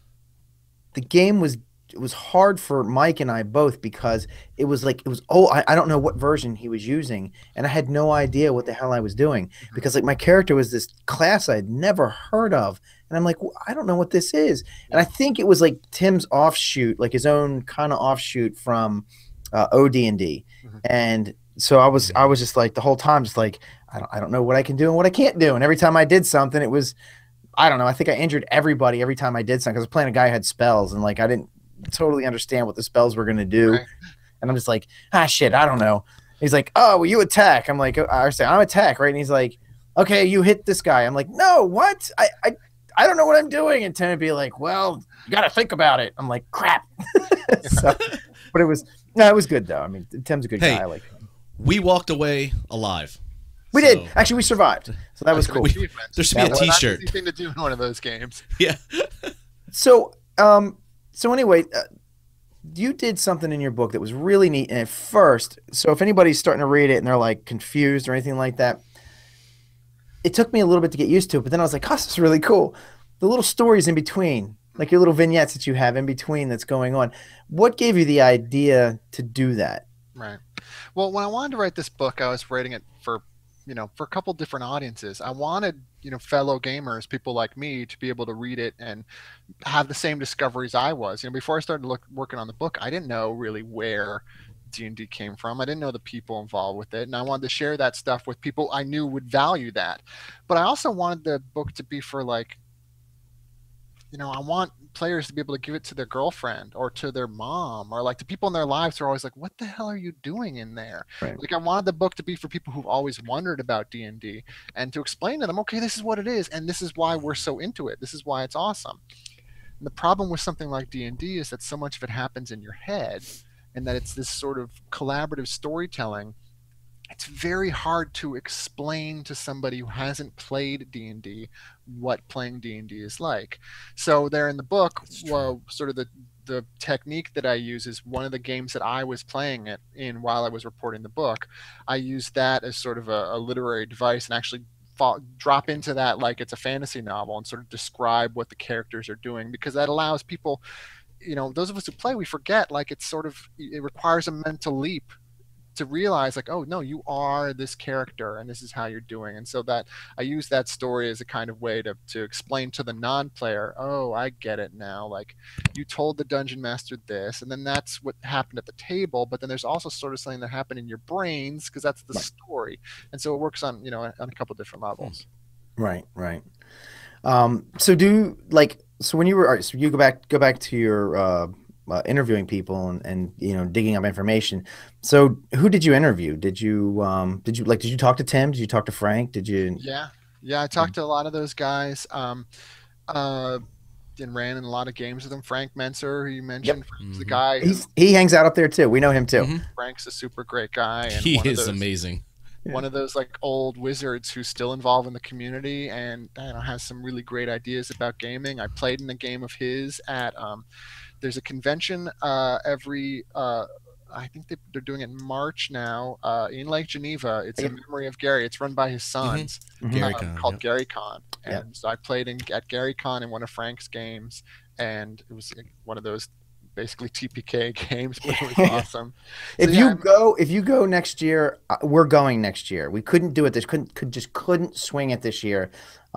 was hard for Mike and I both because it was I don't know what version he was using, and I had no idea what the hell I was doing because like my character was this class I'd never heard of, and I'm like, well, I don't know what this is. And I think it was like Tim's offshoot, like his own kind of offshoot from OD&D. And so I was just like the whole time just like I don't know what I can do and what I can't do, and every time I did something it was, I don't know, I think I injured everybody every time I did something because I was playing a guy who had spells, and like I didn't totally understand what the spells were going to do. Right. And I'm just like, shit, I don't know. He's like, oh, well, you attack. I'm like, I say, I'm attack, right? And he's like, okay, you hit this guy. I'm like, no, what? I don't know what I'm doing. And Tim would be like, well, you got to think about it. I'm like, crap. But it was good though. I mean, Tim's a good guy. I like him. We walked away alive. We did. Actually, we survived. So that was cool. There should be a T-shirt. Easy thing to do in one of those games. Yeah. So anyway, you did something in your book that was really neat. And at first, so if anybody's starting to read it and they're like confused or anything like that, it took me a little bit to get used to it. But then I was like, this is really cool. The little stories in between, like your little vignettes that you have in between that's going on. What gave you the idea to do that? Right. Well, when I wanted to write this book, I was writing it for a couple different audiences. I wanted, fellow gamers, people like me, to be able to read it and have the same discoveries I was. Before I started working on the book, I didn't know really where D&D came from. I didn't know the people involved with it, and I wanted to share that stuff with people I knew would value that. But I also wanted the book to be for like, I want players to be able to give it to their girlfriend or to their mom or like to people in their lives who are always like, what the hell are you doing in there? Right. Like, I wanted the book to be for people who've always wondered about D&D and to explain to them, okay, this is what it is, and this is why we're so into it. This is why it's awesome. And the problem with something like D&D is that so much of it happens in your head, and that it's this sort of collaborative storytelling it's very hard to explain to somebody who hasn't played D&D what playing D&D is like. So there in the book, well, sort of the technique that I use is one of the games that I was playing it in while I was reporting the book. I used that as sort of a literary device and actually drop into that like it's a fantasy novel and sort of describe what the characters are doing, because that allows people, you know, those of us who play, we forget, like it's sort of, it requires a mental leap to realize like, oh no, you are this character and this is how you're doing. And so that I use that story as a kind of way to explain to the non-player, oh, I get it now, like you told the dungeon master this, and then that's what happened at the table, but then there's also sort of something that happened in your brains because that's the story. And so it works on, you know, on a couple different levels. Right. So when you were, so you go back to your interviewing people and you know, digging up information. So who did you interview? Did you talk to Tim? Did you talk to Frank? Did you? Yeah, I talked to a lot of those guys. And ran in a lot of games with them. Frank Menser, who you mentioned, the guy. He hangs out up there too. We know him too. Frank's a super great guy. And he is amazing. One of those like old wizards who's still involved in the community and has some really great ideas about gaming. I played in a game of his at there's a convention every I think they're doing it in March now in Lake Geneva. It's in memory of Gary. It's run by his sons, called GaryCon. And so I played at GaryCon in one of Frank's games, and it was one of those basically TPK games, but it was awesome. If you go next year, we're going next year. We couldn't do it. Couldn't swing it this year,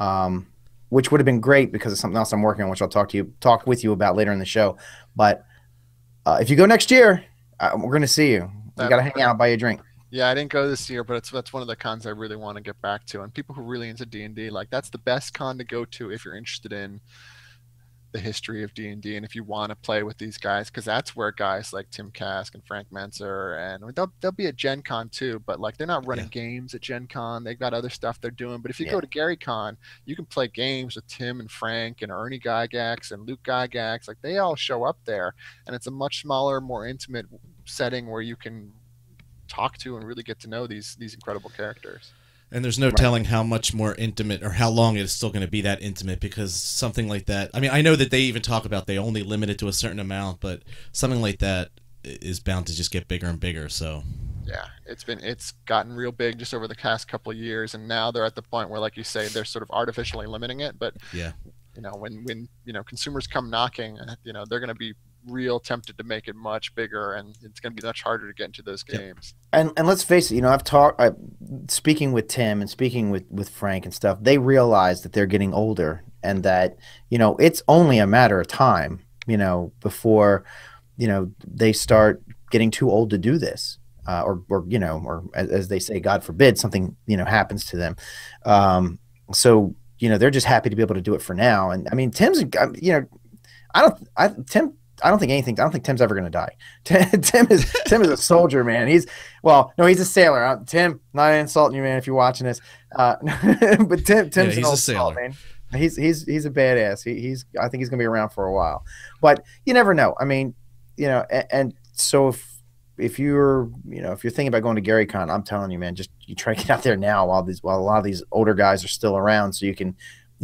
which would have been great because of something else I'm working on, which I'll talk with you about later in the show. But if you go next year, we're going to see you. You got to hang out, buy you a drink. Yeah, I didn't go this year, but that's one of the cons I really want to get back to. And people who are really into D&D, like that's the best con to go to if you're interested in the history of D&D and if you want to play with these guys, because that's where guys like Tim Kask and Frank Menser, and I mean, they'll be at Gen Con too, but like they're not running games at Gen Con. They've got other stuff they're doing. But if you go to GaryCon, you can play games with Tim and Frank and Ernie Gygax and Luke Gygax. Like they all show up there, and it's a much smaller, more intimate setting where you can talk to and really get to know these incredible characters. And there's no telling how much more intimate or how long it's still going to be that intimate, because something like that, I mean, I know that they even talk about they only limit it to a certain amount, but something like that is bound to just get bigger and bigger. So yeah, it's gotten real big just over the past couple of years, and now they're at the point where, like you say, they're sort of artificially limiting it. But yeah, you know, when you know, consumers come knocking, you know, they're going to be real tempted to make it much bigger, and it's going to be much harder to get into those games. And let's face it, you know, speaking with Tim and speaking with Frank and stuff, they realize that they're getting older and that, you know, it's only a matter of time, you know, before, you know, they start getting too old to do this, or you know, or as they say, God forbid, something, you know, happens to them. So, you know, they're just happy to be able to do it for now. And I mean, Tim's, you know, I don't think Tim's ever going to die. Tim is a soldier, man. He's a sailor. Tim, not insulting you, man, if you're watching this. But Tim's an old sailor, man. He's a badass. I think he's going to be around for a while. But you never know. I mean, you know, and so if you're thinking about going to GaryCon, I'm telling you, man, just you try to get out there now while a lot of these older guys are still around, so you can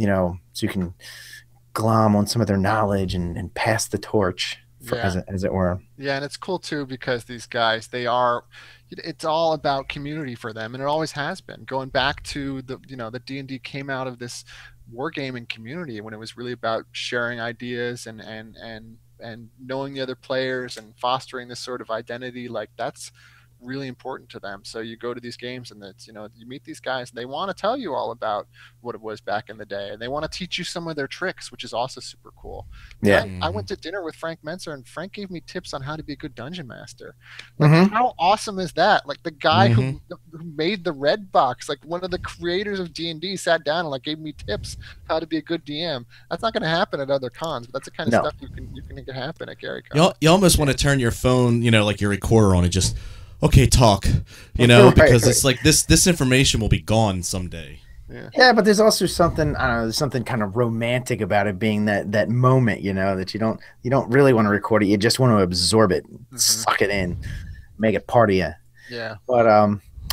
glom on some of their knowledge and pass the torch, as it were. Yeah, and it's cool too because these guys, it's all about community for them, and it always has been. Going back to the D&D came out of this wargaming community when it was really about sharing ideas and knowing the other players and fostering this sort of identity. Like that's really important to them. So you go to these games and it's, you know, you meet these guys and they want to tell you all about what it was back in the day, and they want to teach you some of their tricks, which is also super cool. Yeah. I went to dinner with Frank Menser, and Frank gave me tips on how to be a good dungeon master. Like, how awesome is that? Like the guy who made the Red Box, like one of the creators of D&D, sat down and like gave me tips how to be a good DM. That's not going to happen at other cons, but that's the kind of stuff you can make it happen at GaryCon. You almost want to turn your phone, you know, like your recorder on and just, okay, talk, you know, because it's like this information will be gone someday. Yeah, but there's also something, I don't know, there's something kind of romantic about it being that moment, you know, that you don't really want to record it. You just want to absorb it, suck it in, make it part of you. Yeah. But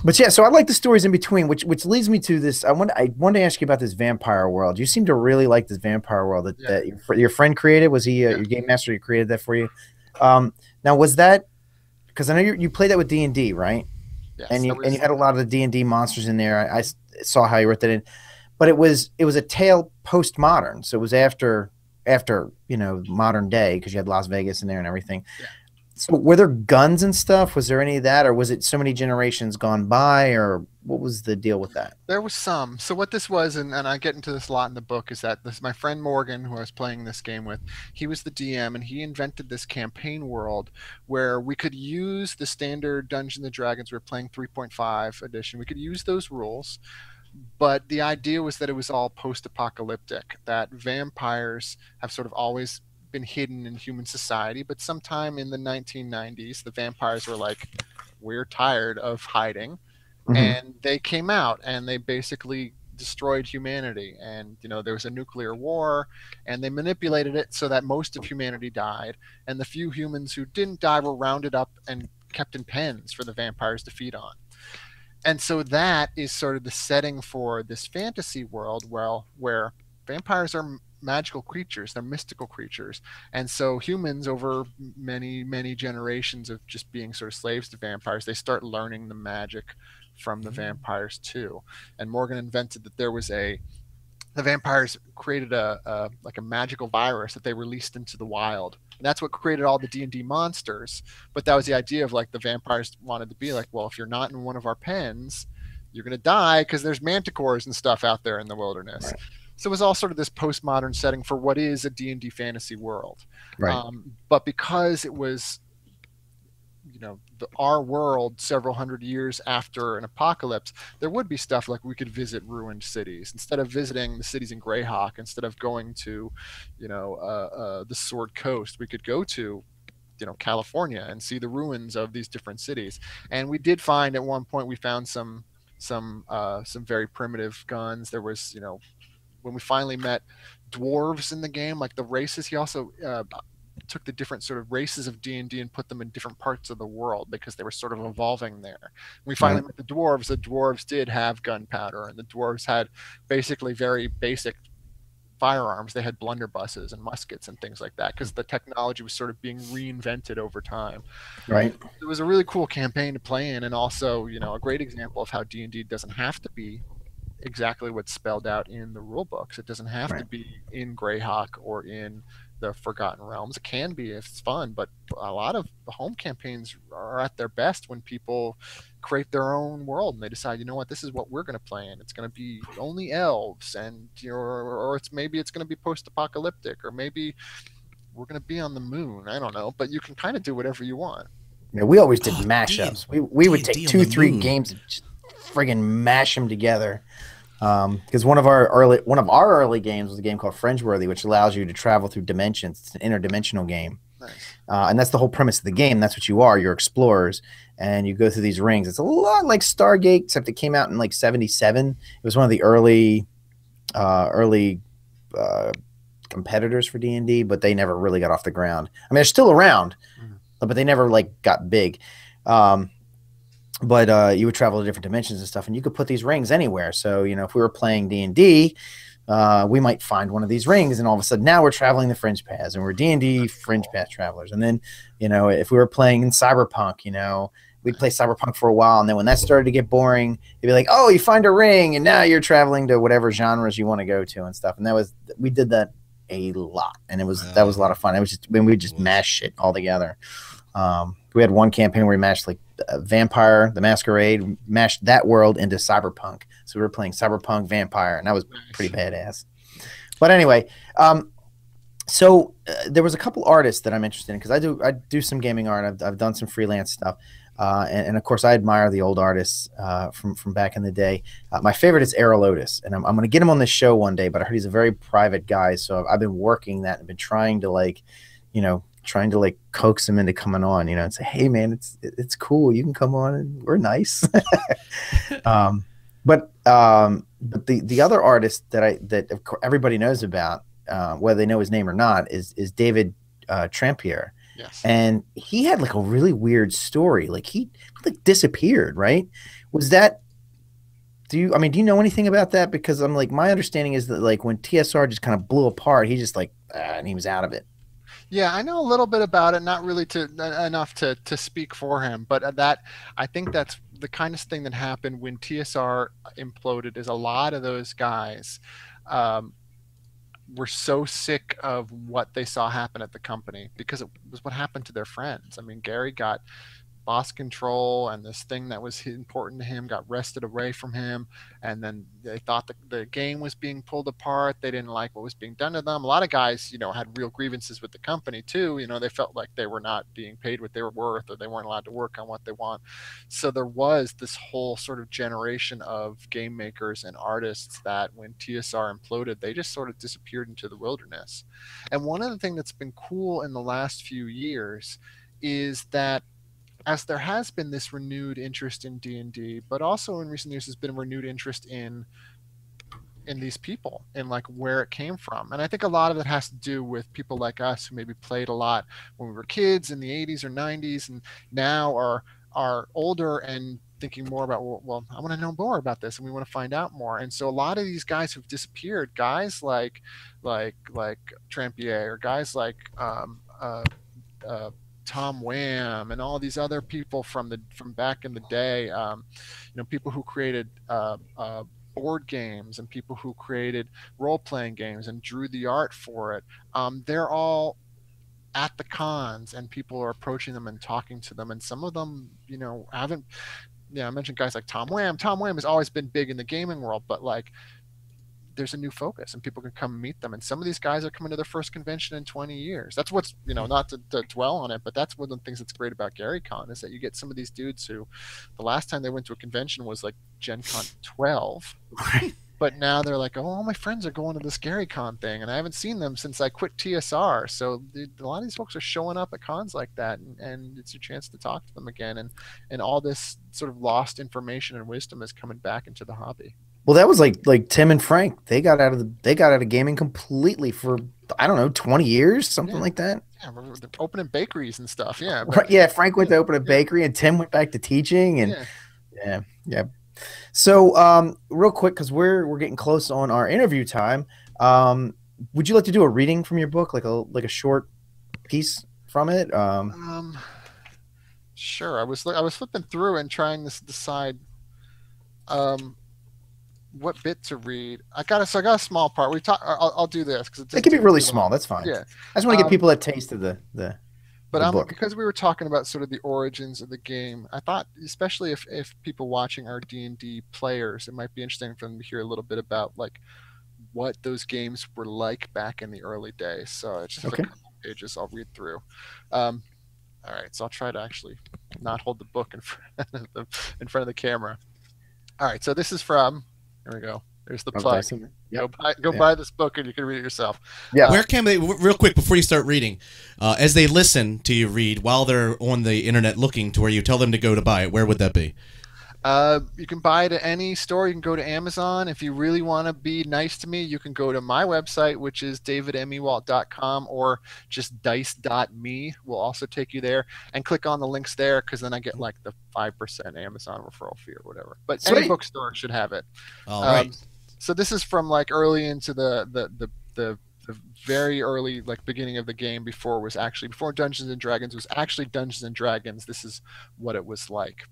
But yeah, so I like the stories in between, which leads me to this. I wanted to ask you about this vampire world. You seem to really like this vampire world that your friend created. Was he your game master? Who created that for you? Now was that because I know you played that with D&D, right? Yes, and you had a lot of the D&D monsters in there. I saw how you wrote that in, but it was a tale postmodern, so it was after modern day because you had Las Vegas in there and everything. Yeah. So were there guns and stuff? Was there any of that, or was it so many generations gone by, or what was the deal with that? There was some. So what this was, and I get into this a lot in the book, is that my friend Morgan, who I was playing this game with, he was the DM, and he invented this campaign world where we could use the standard Dungeons and Dragons. We were playing 3.5 edition. We could use those rules, but the idea was that it was all post-apocalyptic, that vampires have sort of always been hidden in human society, but sometime in the 1990s, the vampires were like, we're tired of hiding. And they came out and they basically destroyed humanity. And, there was a nuclear war and they manipulated it so that most of humanity died. And the few humans who didn't die were rounded up and kept in pens for the vampires to feed on. And so that is sort of the setting for this fantasy world where vampires are magical creatures, they're mystical creatures. And so humans, over many, many generations of just being sort of slaves to vampires, they start learning the magic from the vampires too. And Morgan invented that the vampires created a magical virus that they released into the wild. And that's what created all the D&D monsters. But that was the idea of the vampires wanted to be like, well, if you're not in one of our pens, you're going to die because there's manticores and stuff out there in the wilderness. Right. So it was all sort of this postmodern setting for what is a D&D fantasy world. Right. But because it was, our world several hundred years after an apocalypse, there would be stuff like we could visit ruined cities. Instead of visiting the cities in Greyhawk, instead of going to, the Sword Coast, we could go to, California and see the ruins of these different cities. And we did find at one point, we found some very primitive guns. There was, when we finally met dwarves in the game, like the races, he also took the different sort of races of D&D and put them in different parts of the world because they were sort of evolving there. When we finally met the dwarves did have gunpowder, and the dwarves had basically very basic firearms. They had blunderbusses and muskets and things like that because the technology was sort of being reinvented over time. Right. It was a really cool campaign to play in, and also, a great example of how D&D doesn't have to be exactly what's spelled out in the rule books. It doesn't have to be in Greyhawk or in the Forgotten Realms. It can be if it's fun, but a lot of the home campaigns are at their best when people create their own world and they decide, this is what we're going to play in. It's going to be only elves, and or maybe it's going to be post-apocalyptic, or maybe we're going to be on the moon. I don't know, but you can kind of do whatever you want. Yeah, we always did mashups. We would take 2-3 games and just friggin' mash them together. Because one of our early games was a game called Fringeworthy, which allows you to travel through dimensions. It's an interdimensional game. Nice. And that's the whole premise of the game. That's what you are. You're explorers, and you go through these rings. It's a lot like Stargate, except it came out in like 1977. It was one of the early competitors for D&D, but they never really got off the ground. I mean, they're still around, but they never got big. But you would travel to different dimensions and stuff, and you could put these rings anywhere. So, if we were playing D&D, we might find one of these rings, and all of a sudden now we're traveling the Fringe Paths, and we're D&D Fringe Path travelers. And then, if we were playing in Cyberpunk, we'd play Cyberpunk for a while, and then when that started to get boring, it'd be like, oh, you find a ring, and now you're traveling to whatever genres you want to go to and stuff. And we did that a lot, and that was a lot of fun. It was just when we just mash shit all together. We had one campaign where we mashed Vampire the Masquerade, mashed that world into Cyberpunk. So we were playing Cyberpunk Vampire, and that was pretty badass. But anyway, so there was a couple artists that I'm interested in because I do some gaming art. I've done some freelance stuff, and of course I admire the old artists from back in the day. My favorite is Errol Otis, and I'm going to get him on this show one day. But I heard he's a very private guy, so I've been working that and been trying to coax him into coming on, and say, hey man, it's cool. You can come on and we're nice. But the other artist that of course everybody knows about, whether they know his name or not, is David Trampier. Yes. And he had a really weird story. He disappeared, right? Was that? Do you know anything about that? Because I'm like, my understanding is that like when TSR just kind of blew apart, he just like, and he was out of it. Yeah, I know a little bit about it, not really enough to speak for him, but that I think that's the kind of thing that happened when TSR imploded. Is a lot of those guys um, were so sick of what they saw happen at the company because it was what happened to their friends. I mean, Gary got boss control, and this thing that was important to him got wrested away from him, and then they thought the game was being pulled apart. They didn't like what was being done to them. A lot of guys, had real grievances with the company too. They felt like they were not being paid what they were worth, or they weren't allowed to work on what they want. So there was this whole sort of generation of game makers and artists that when TSR imploded, they just sort of disappeared into the wilderness. And one of the things that's been cool in the last few years is that as there has been this renewed interest in D&D, but also in recent years has been a renewed interest in these people and like where it came from. And I think a lot of it has to do with people like us who maybe played a lot when we were kids in the 80s or 90s, and now are older and thinking more about, well, I want to know more about this and we want to find out more. And so a lot of these guys who've disappeared, guys like Trampier, or guys like Tom Wham and all these other people from back in the day, people who created board games and people who created role-playing games and drew the art for it. They're all at the cons, and people are approaching them and talking to them. And some of them, haven't. I mentioned guys like Tom Wham. Tom Wham has always been big in the gaming world, but like, there's a new focus and people can come and meet them. And some of these guys are coming to their first convention in 20 years. That's what's, not to dwell on it, but that's one of the things that's great about GaryCon is that you get some of these dudes who the last time they went to a convention was like Gen Con 12. But now they're like, oh, all my friends are going to this GaryCon thing, and I haven't seen them since I quit TSR. So a lot of these folks are showing up at cons like that, and it's your chance to talk to them again. And all this sort of lost information and wisdom is coming back into the hobby. Well, that was like Tim and Frank. They got out of gaming completely for, I don't know, 20 years, something like that. Yeah, they're opening bakeries and stuff. Yeah. Right, yeah, Frank went to open a bakery and Tim went back to teaching, and yeah. So, real quick, because we're getting close on our interview time, would you like to do a reading from your book, like a short piece from it? Sure. I was flipping through and trying to decide what bit to read. I got a small part. I'll do this because it can be really small. That's fine. Yeah, I just want to give people a taste of the book. Because we were talking about sort of the origins of the game, I thought, especially if people watching are D&D players, it might be interesting for them to hear a little bit about like what those games were like back in the early days. So it's just a couple pages I'll read through. All right, so I'll try to actually not hold the book in front of the camera. All right, so this is from. There we go. There's the plug. Yep. Go buy this book and you can read it yourself. Yeah. Where can they, real quick, before you start reading, as they listen to you read while they're on the internet looking to where you tell them to go to buy it, where would that be? You can buy it at any store. You can go to Amazon. If you really want to be nice to me, you can go to my website, which is davidmewalt.com, or just dice.me will also take you there, and click on the links there, because then I get like the 5% Amazon referral fee or whatever. But Sweet. Any bookstore should have it. All right. So this is from like early into the very early like beginning of the game, before Dungeons and Dragons was actually Dungeons and Dragons. This is what it was like.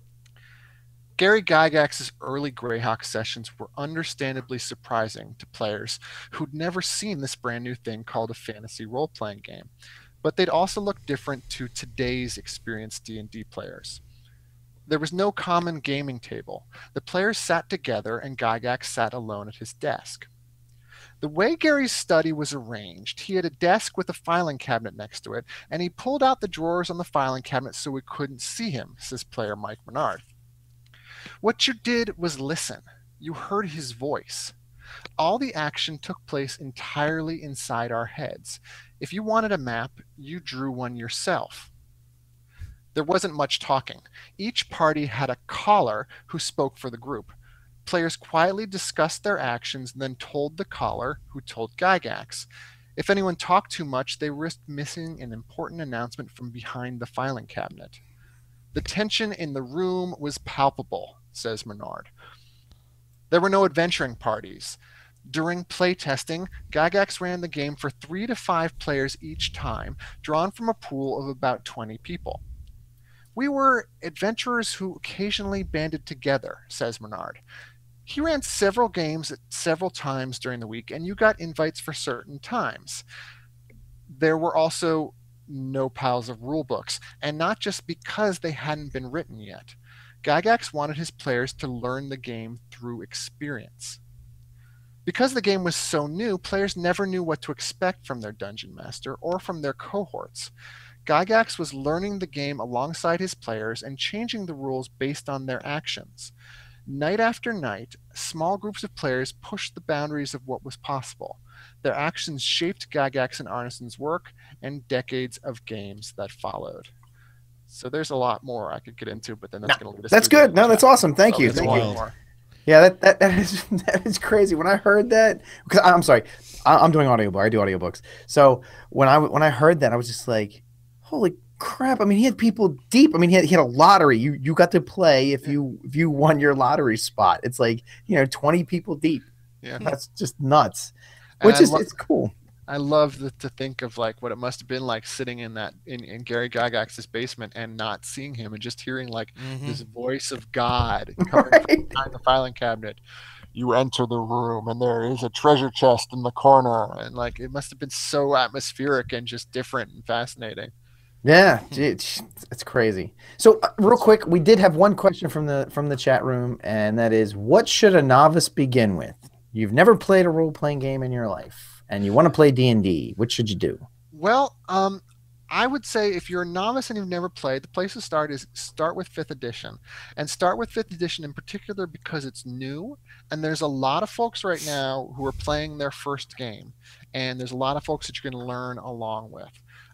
Gary Gygax's early Greyhawk sessions were understandably surprising to players who'd never seen this brand new thing called a fantasy role-playing game. But they'd also look different to today's experienced D&D players. There was no common gaming table. The players sat together and Gygax sat alone at his desk. The way Gary's study was arranged, he had a desk with a filing cabinet next to it, and he pulled out the drawers on the filing cabinet so we couldn't see him, says player Mike Menard. What you did was listen. You heard his voice. All the action took place entirely inside our heads. If you wanted a map, you drew one yourself. There wasn't much talking. Each party had a caller who spoke for the group. Players quietly discussed their actions and then told the caller, who told Gygax. If anyone talked too much, they risked missing an important announcement from behind the filing cabinet. The tension in the room was palpable, says Menard. There were no adventuring parties. During playtesting, Gygax ran the game for 3 to 5 players each time, drawn from a pool of about 20 people. We were adventurers who occasionally banded together, says Menard. He ran several games at several times during the week, and you got invites for certain times. There were also no piles of rule books, and not just because they hadn't been written yet. Gygax wanted his players to learn the game through experience. Because the game was so new, players never knew what to expect from their dungeon master or from their cohorts. Gygax was learning the game alongside his players and changing the rules based on their actions. Night after night, small groups of players pushed the boundaries of what was possible. Their actions shaped Gygax and Arneson's work and decades of games that followed. So there's a lot more I could get into, but then that's going to lead us. That's good. No, that's awesome. Thank you. Thank you. Yeah, that is crazy. When I heard that, because I'm sorry, I'm doing audiobook. I do audiobooks. So when I heard that, I was just like, holy crap! I mean, he had people deep. I mean, he had a lottery. You got to play if you won your lottery spot. It's like 20 people deep. Yeah, that's just nuts. Which is it's cool. I love to think of like what it must have been like sitting in Gary Gygax's basement and not seeing him and just hearing like this voice of God coming from behind the filing cabinet. You enter the room and there is a treasure chest in the corner, and like it must have been so atmospheric and just different and fascinating. Yeah, it's crazy. So real quick, we did have one question from the chat room, and that is, what should a novice begin with? You've never played a role-playing game in your life, and you want to play D&D. What should you do? Well, I would say if you're a novice and you've never played, the place to start is start with 5th edition. And start with 5th edition in particular because it's new, and there's a lot of folks right now who are playing their first game, and there's a lot of folks that you're going to learn along with.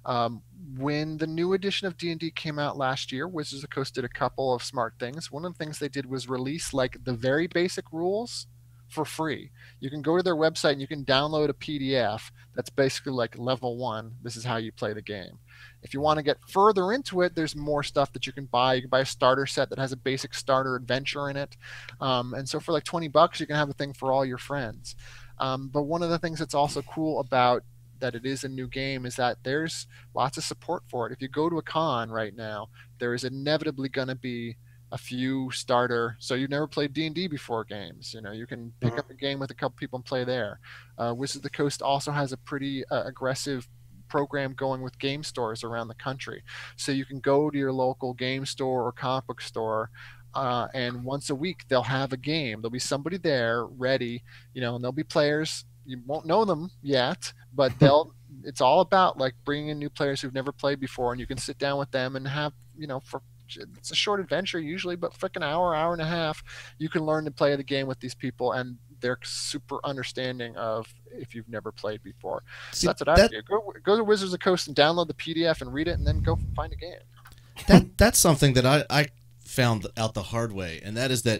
When the new edition of D&D came out last year, Wizards of the Coast did a couple of smart things. One of the things they did was release like the very basic rules for free. You can go to their website and you can download a PDF that's basically like level 1. This is how you play the game. If you want to get further into it, there's more stuff that you can buy. You can buy a starter set that has a basic starter adventure in it. And so for like $20, you can have a thing for all your friends. But one of the things that's also cool about that it is a new game is that there's lots of support for it. If you go to a con right now, there is inevitably going to be a few starter, so you've never played D&D before games. You can pick up a game with a couple people and play there. Wizards of the Coast also has a pretty aggressive program going with game stores around the country. So you can go to your local game store or comic book store, and once a week they'll have a game. There'll be somebody there ready, and there'll be players. You won't know them yet, but it's all about like bringing in new players who've never played before, and you can sit down with them and have, it's a short adventure usually, but frickin' hour and a half, you can learn to play the game with these people, and they're super understanding of if you've never played before. So that's what I do. Go to Wizards of the Coast and download the PDF and read it, and then go find a game. That's something that I found out the hard way, and that is that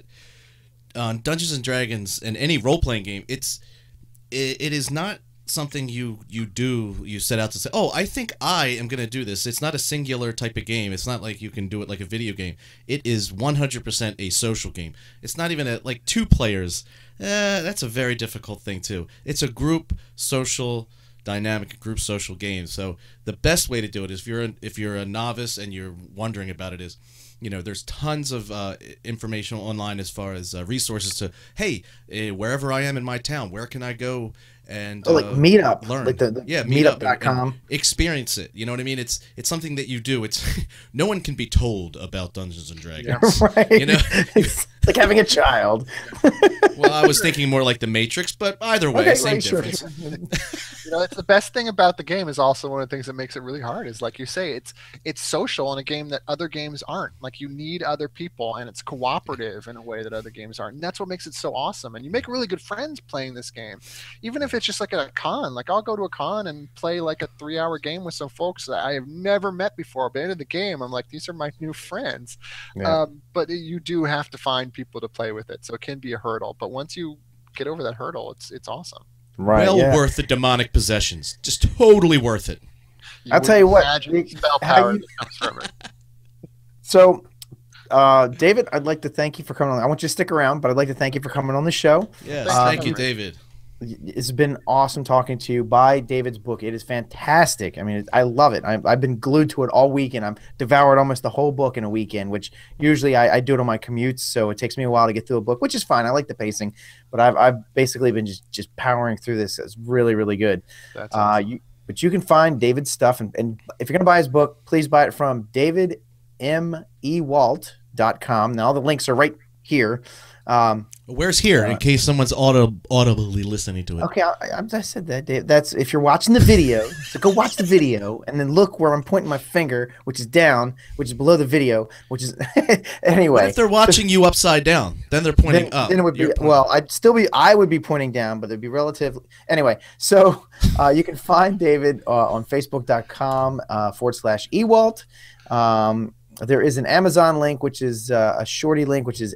on Dungeons and Dragons and any role-playing game, it is not something you set out to say, oh, I think I am going to do this. It's not a singular type of game. It's not like you can do it like a video game. It is 100% a social game. It's not even like 2 players. That's a very difficult thing too. It's a group social dynamic, group social game. So the best way to do it is if you're a novice and you're wondering about it is, there's tons of information online as far as resources to, hey, wherever I am in my town, where can I go and like Meetup, learn? like the Meetup.com. Experience it. You know what I mean? It's something that you do. It's no one can be told about Dungeons and Dragons. Yeah, right. It's like having a child. Well, I was thinking more like the Matrix, but either way, same difference. It's the best thing about the game is also one of the things that makes it really hard is, like you say, it's social in a game that other games aren't. Like, you need other people, and it's cooperative in a way that other games aren't. And that's what makes it so awesome. And you make really good friends playing this game, even if it's just like at a con. Like, I'll go to a con and play like a 3-hour game with some folks that I have never met before. But at the end of the game, I'm like, these are my new friends. Yeah. But you do have to find people to play with it, so it can be a hurdle. But once you get over that hurdle, it's awesome. Right. Well worth the demonic possessions. Just totally worth it. I'll tell you what. Spell power that comes from it. So David, I'd like to thank you for coming on. I want you to stick around, but I'd like to thank you for coming on the show. Yes, thank you, David. It's been awesome talking to you. Buy David's book. It is fantastic. I mean, I love it. I've been glued to it all weekend. I've devoured almost the whole book in a weekend, which usually I do it on my commutes, so it takes me a while to get through a book, which is fine. I like the pacing, but I've basically been just powering through this. It's really, really good. That's awesome. But you can find David's stuff, and if you're going to buy his book, please buy it from davidmewalt.com. Now, all the links are right here. Where's here in case someone's audibly listening to it? Okay, I said that, Dave. That's if you're watching the video. So go watch the video and then look where I'm pointing my finger, which is down, which is below the video, which is anyway. What if they're watching you upside down? Then they're pointing up. Then it would be well. I would be pointing down, but it'd be relative. Anyway, so you can find David on Facebook.com/Ewalt. There is an Amazon link, which is a shorty link, which is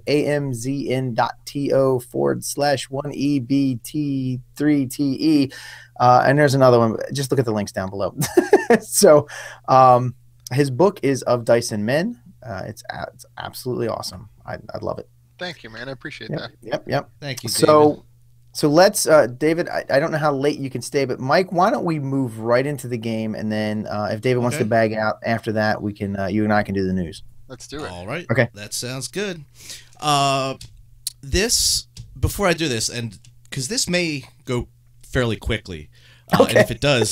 amzn.to/1EBT3TE. And there's another one. Just look at the links down below. So his book is Of Dice and Men. It's absolutely awesome. I love it. Thank you, man. I appreciate that. Yep. Thank you, David. So let's, David, I don't know how late you can stay, but Mike, why don't we move right into the game, and then if David wants to bag out after that, we can, you and I can do the news. Let's do it. All right. Okay. That sounds good. Before I do this, and because this may go fairly quickly, and if it does,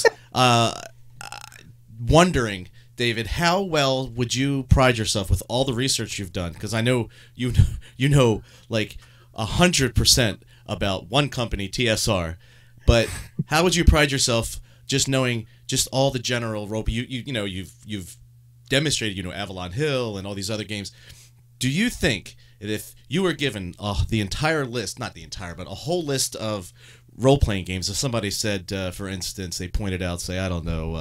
wondering, David, how well would you pride yourself with all the research you've done? Because I know you know like 100% about one company, TSR, but how would you pride yourself just knowing just all the general rope? You've demonstrated, Avalon Hill and all these other games. Do you think that if you were given the entire list, not the entire, but a whole list of role-playing games, if somebody said, for instance, they pointed out, say, I don't know,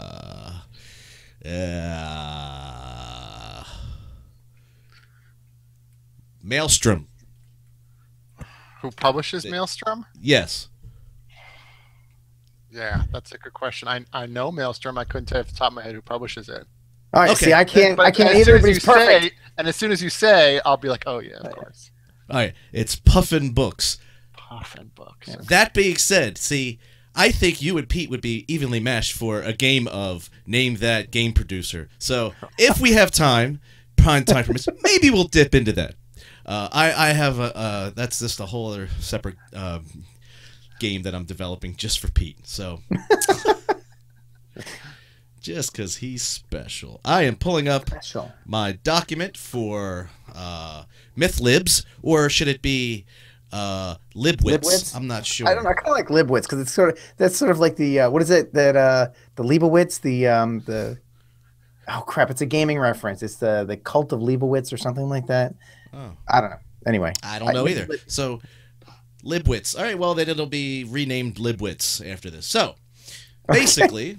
Maelstrom. Who publishes Maelstrom? Yes. Yeah, that's a good question. I know Maelstrom. I couldn't tell you off the top of my head who publishes it. All right. Okay. See, I can't either. Everybody's perfect. And as soon as you say, I'll be like, oh yeah, of course. All right. It's Puffin Books. Puffin Books. Yeah. That being said, see, I think you and Pete would be evenly matched for a game of Name That Game Producer. So if we have time permits, maybe we'll dip into that. I have that's just a whole other separate game that I'm developing just for Pete. So just because he's special, I am pulling up my document for MythLibs, or should it be LibWits? I'm not sure. I don't know. I kind of like LibWits because it's that's sort of like the what is it that the Leibowitz, the oh crap, it's a gaming reference. It's the cult of Leibowitz or something like that. Oh. I don't know. Anyway, I don't know either. So, LibWits. All right, well, then it'll be renamed LibWits after this. So, basically,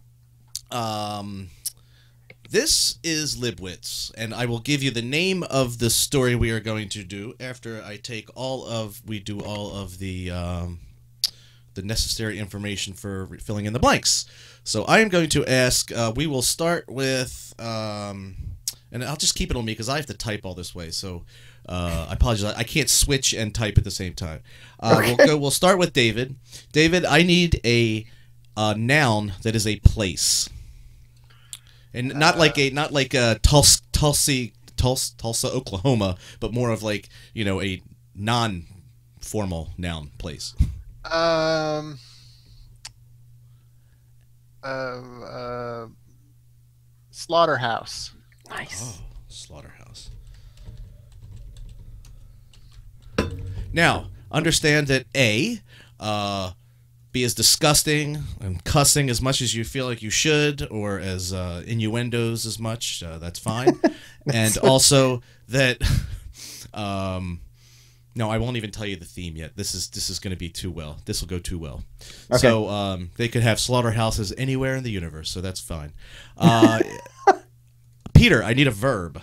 this is LibWits, and I will give you the name of the story we are going to do after I take we do all of the necessary information for filling in the blanks. So, I am going to ask. We will start with. And I'll just keep it on me because I have to type all this way. So I apologize. I can't switch and type at the same time. We'll start with David. David, I need a noun that is a place, and not like Tulsa, Oklahoma, but more of like a non-formal noun place. Slaughterhouse. Nice. Oh, slaughterhouse. Now, understand that be as disgusting and cussing as much as you feel like you should, or as innuendos as much. That's fine. And also that, no, I won't even tell you the theme yet. This is going to be too well. This will go too well. Okay. So they could have slaughterhouses anywhere in the universe, so that's fine. Peter, I need a verb.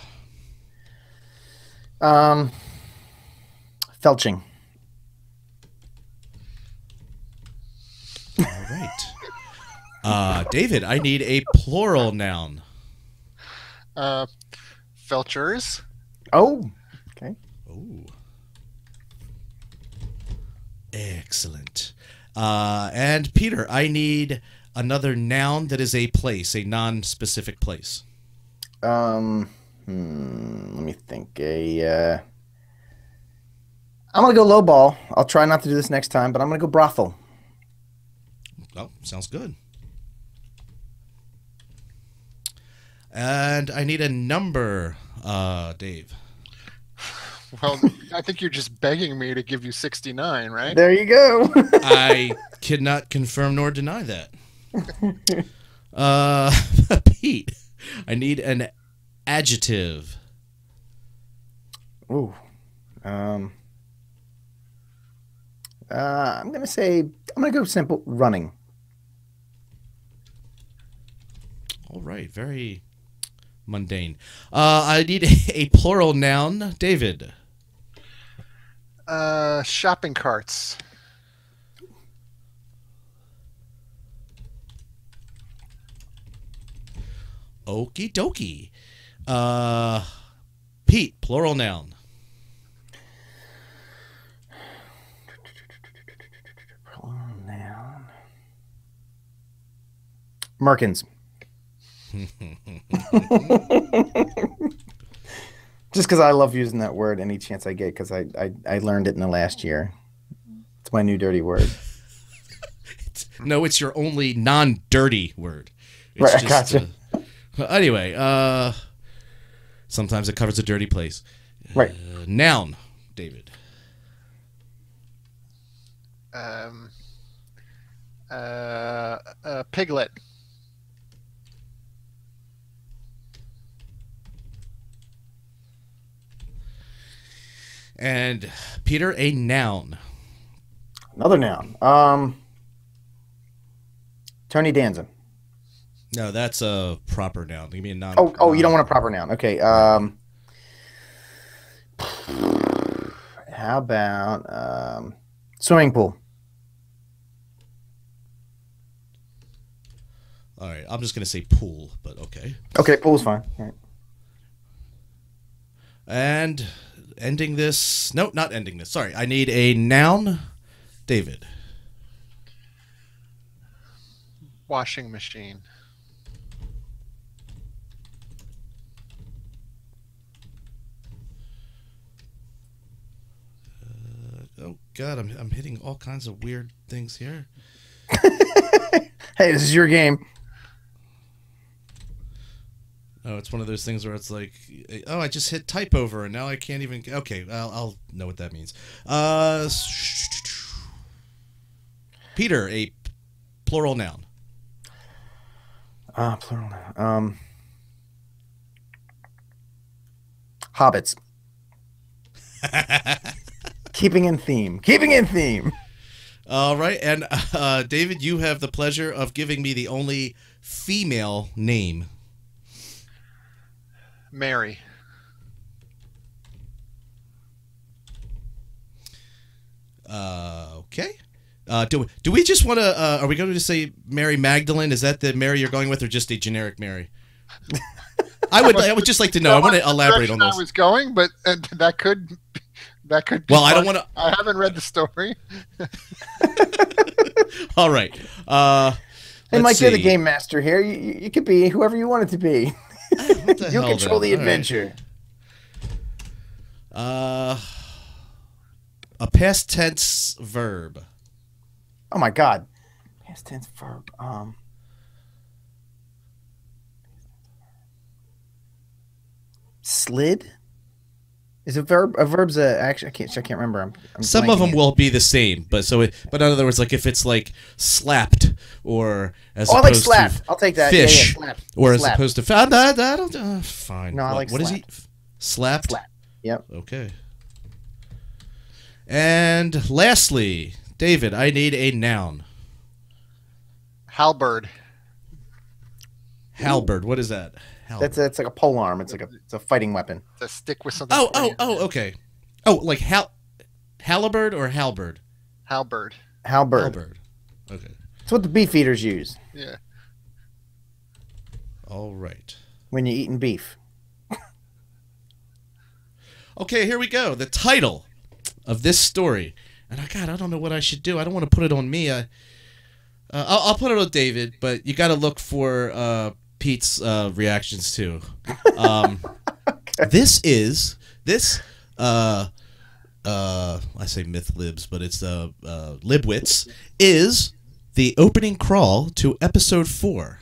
Felching. All right. David, I need a plural noun. Felchers. Oh, okay. Oh. Excellent. And Peter, I need another noun that is a place, a non-specific place. Let me think. I'm gonna go low ball. I'll try not to do this next time, but I'm gonna go brothel. Oh, sounds good. And I need a number, Dave. Well, I think you're just begging me to give you 69, right? There you go. I cannot confirm nor deny that. Pete, I need an adjective. Ooh. I'm gonna go simple. Running. All right, very mundane. I need a plural noun, David. Shopping carts. Okie dokie. Pete, plural noun. Plural noun. Merkins. Just because I love using that word any chance I get, because I learned it in the last year. It's my new dirty word. No, it's your only non-dirty word. It's Right, I gotcha. Anyway, sometimes it covers a dirty place. Right. Noun, David. Piglet. And Peter, a noun. Another noun. Tony Danza. No, that's a proper noun. Give me a noun. Oh, you don't want a proper noun. Okay. How about swimming pool? All right, I'm just gonna say pool, but okay. Okay, pool's fine. All right. And ending this. No, not ending this. Sorry, I need a noun, David. Washing machine. Oh God, I'm hitting all kinds of weird things here. Hey, this is your game. Oh, it's one of those things where it's like, oh, I just hit type over and now I can't even. Okay, I'll know what that means. Peter, a plural noun. Plural noun. Hobbits. Keeping in theme. Keeping in theme. All right, and David, you have the pleasure of giving me the only female name. Mary. Okay. Do we just want to? Are we going to say Mary Magdalene? Is that the Mary you're going with, or just a generic Mary? I would just like to know. I want to elaborate on this. I was going, but that could be. Well, I don't want to. I haven't read the story. All right. Hey, Mike, you're the game master here. You could be whoever you want it to be. You control the adventure. Right. A past tense verb. Oh my God. Past tense verb. Slid? Is a verb? A verb's actually. I can't remember. I'm Some of them will be the same, but but in other words, like if it's like slapped or as opposed I like slapped. to I'll take that. fish, yeah, slapped. or Slapped. as opposed to found. I don't. Fine. No, I like what is he? slapped. Slapped. Slap. Yep. Okay. And lastly, David, I need a noun. Halberd. Halberd. What is that? That's like a pole arm. It's a fighting weapon. It's a stick with something. Okay. Oh, like halberd or halberd? Halberd. Halberd. Okay. It's what the beef eaters use. Yeah. All right. When you're eating beef. Okay, here we go. The title of this story. And I don't know what I should do. I don't want to put it on me. I'll put it on David, but you got to look for Pete's reactions too. Okay. I say myth libs, but it's libwits is the opening crawl to episode 4.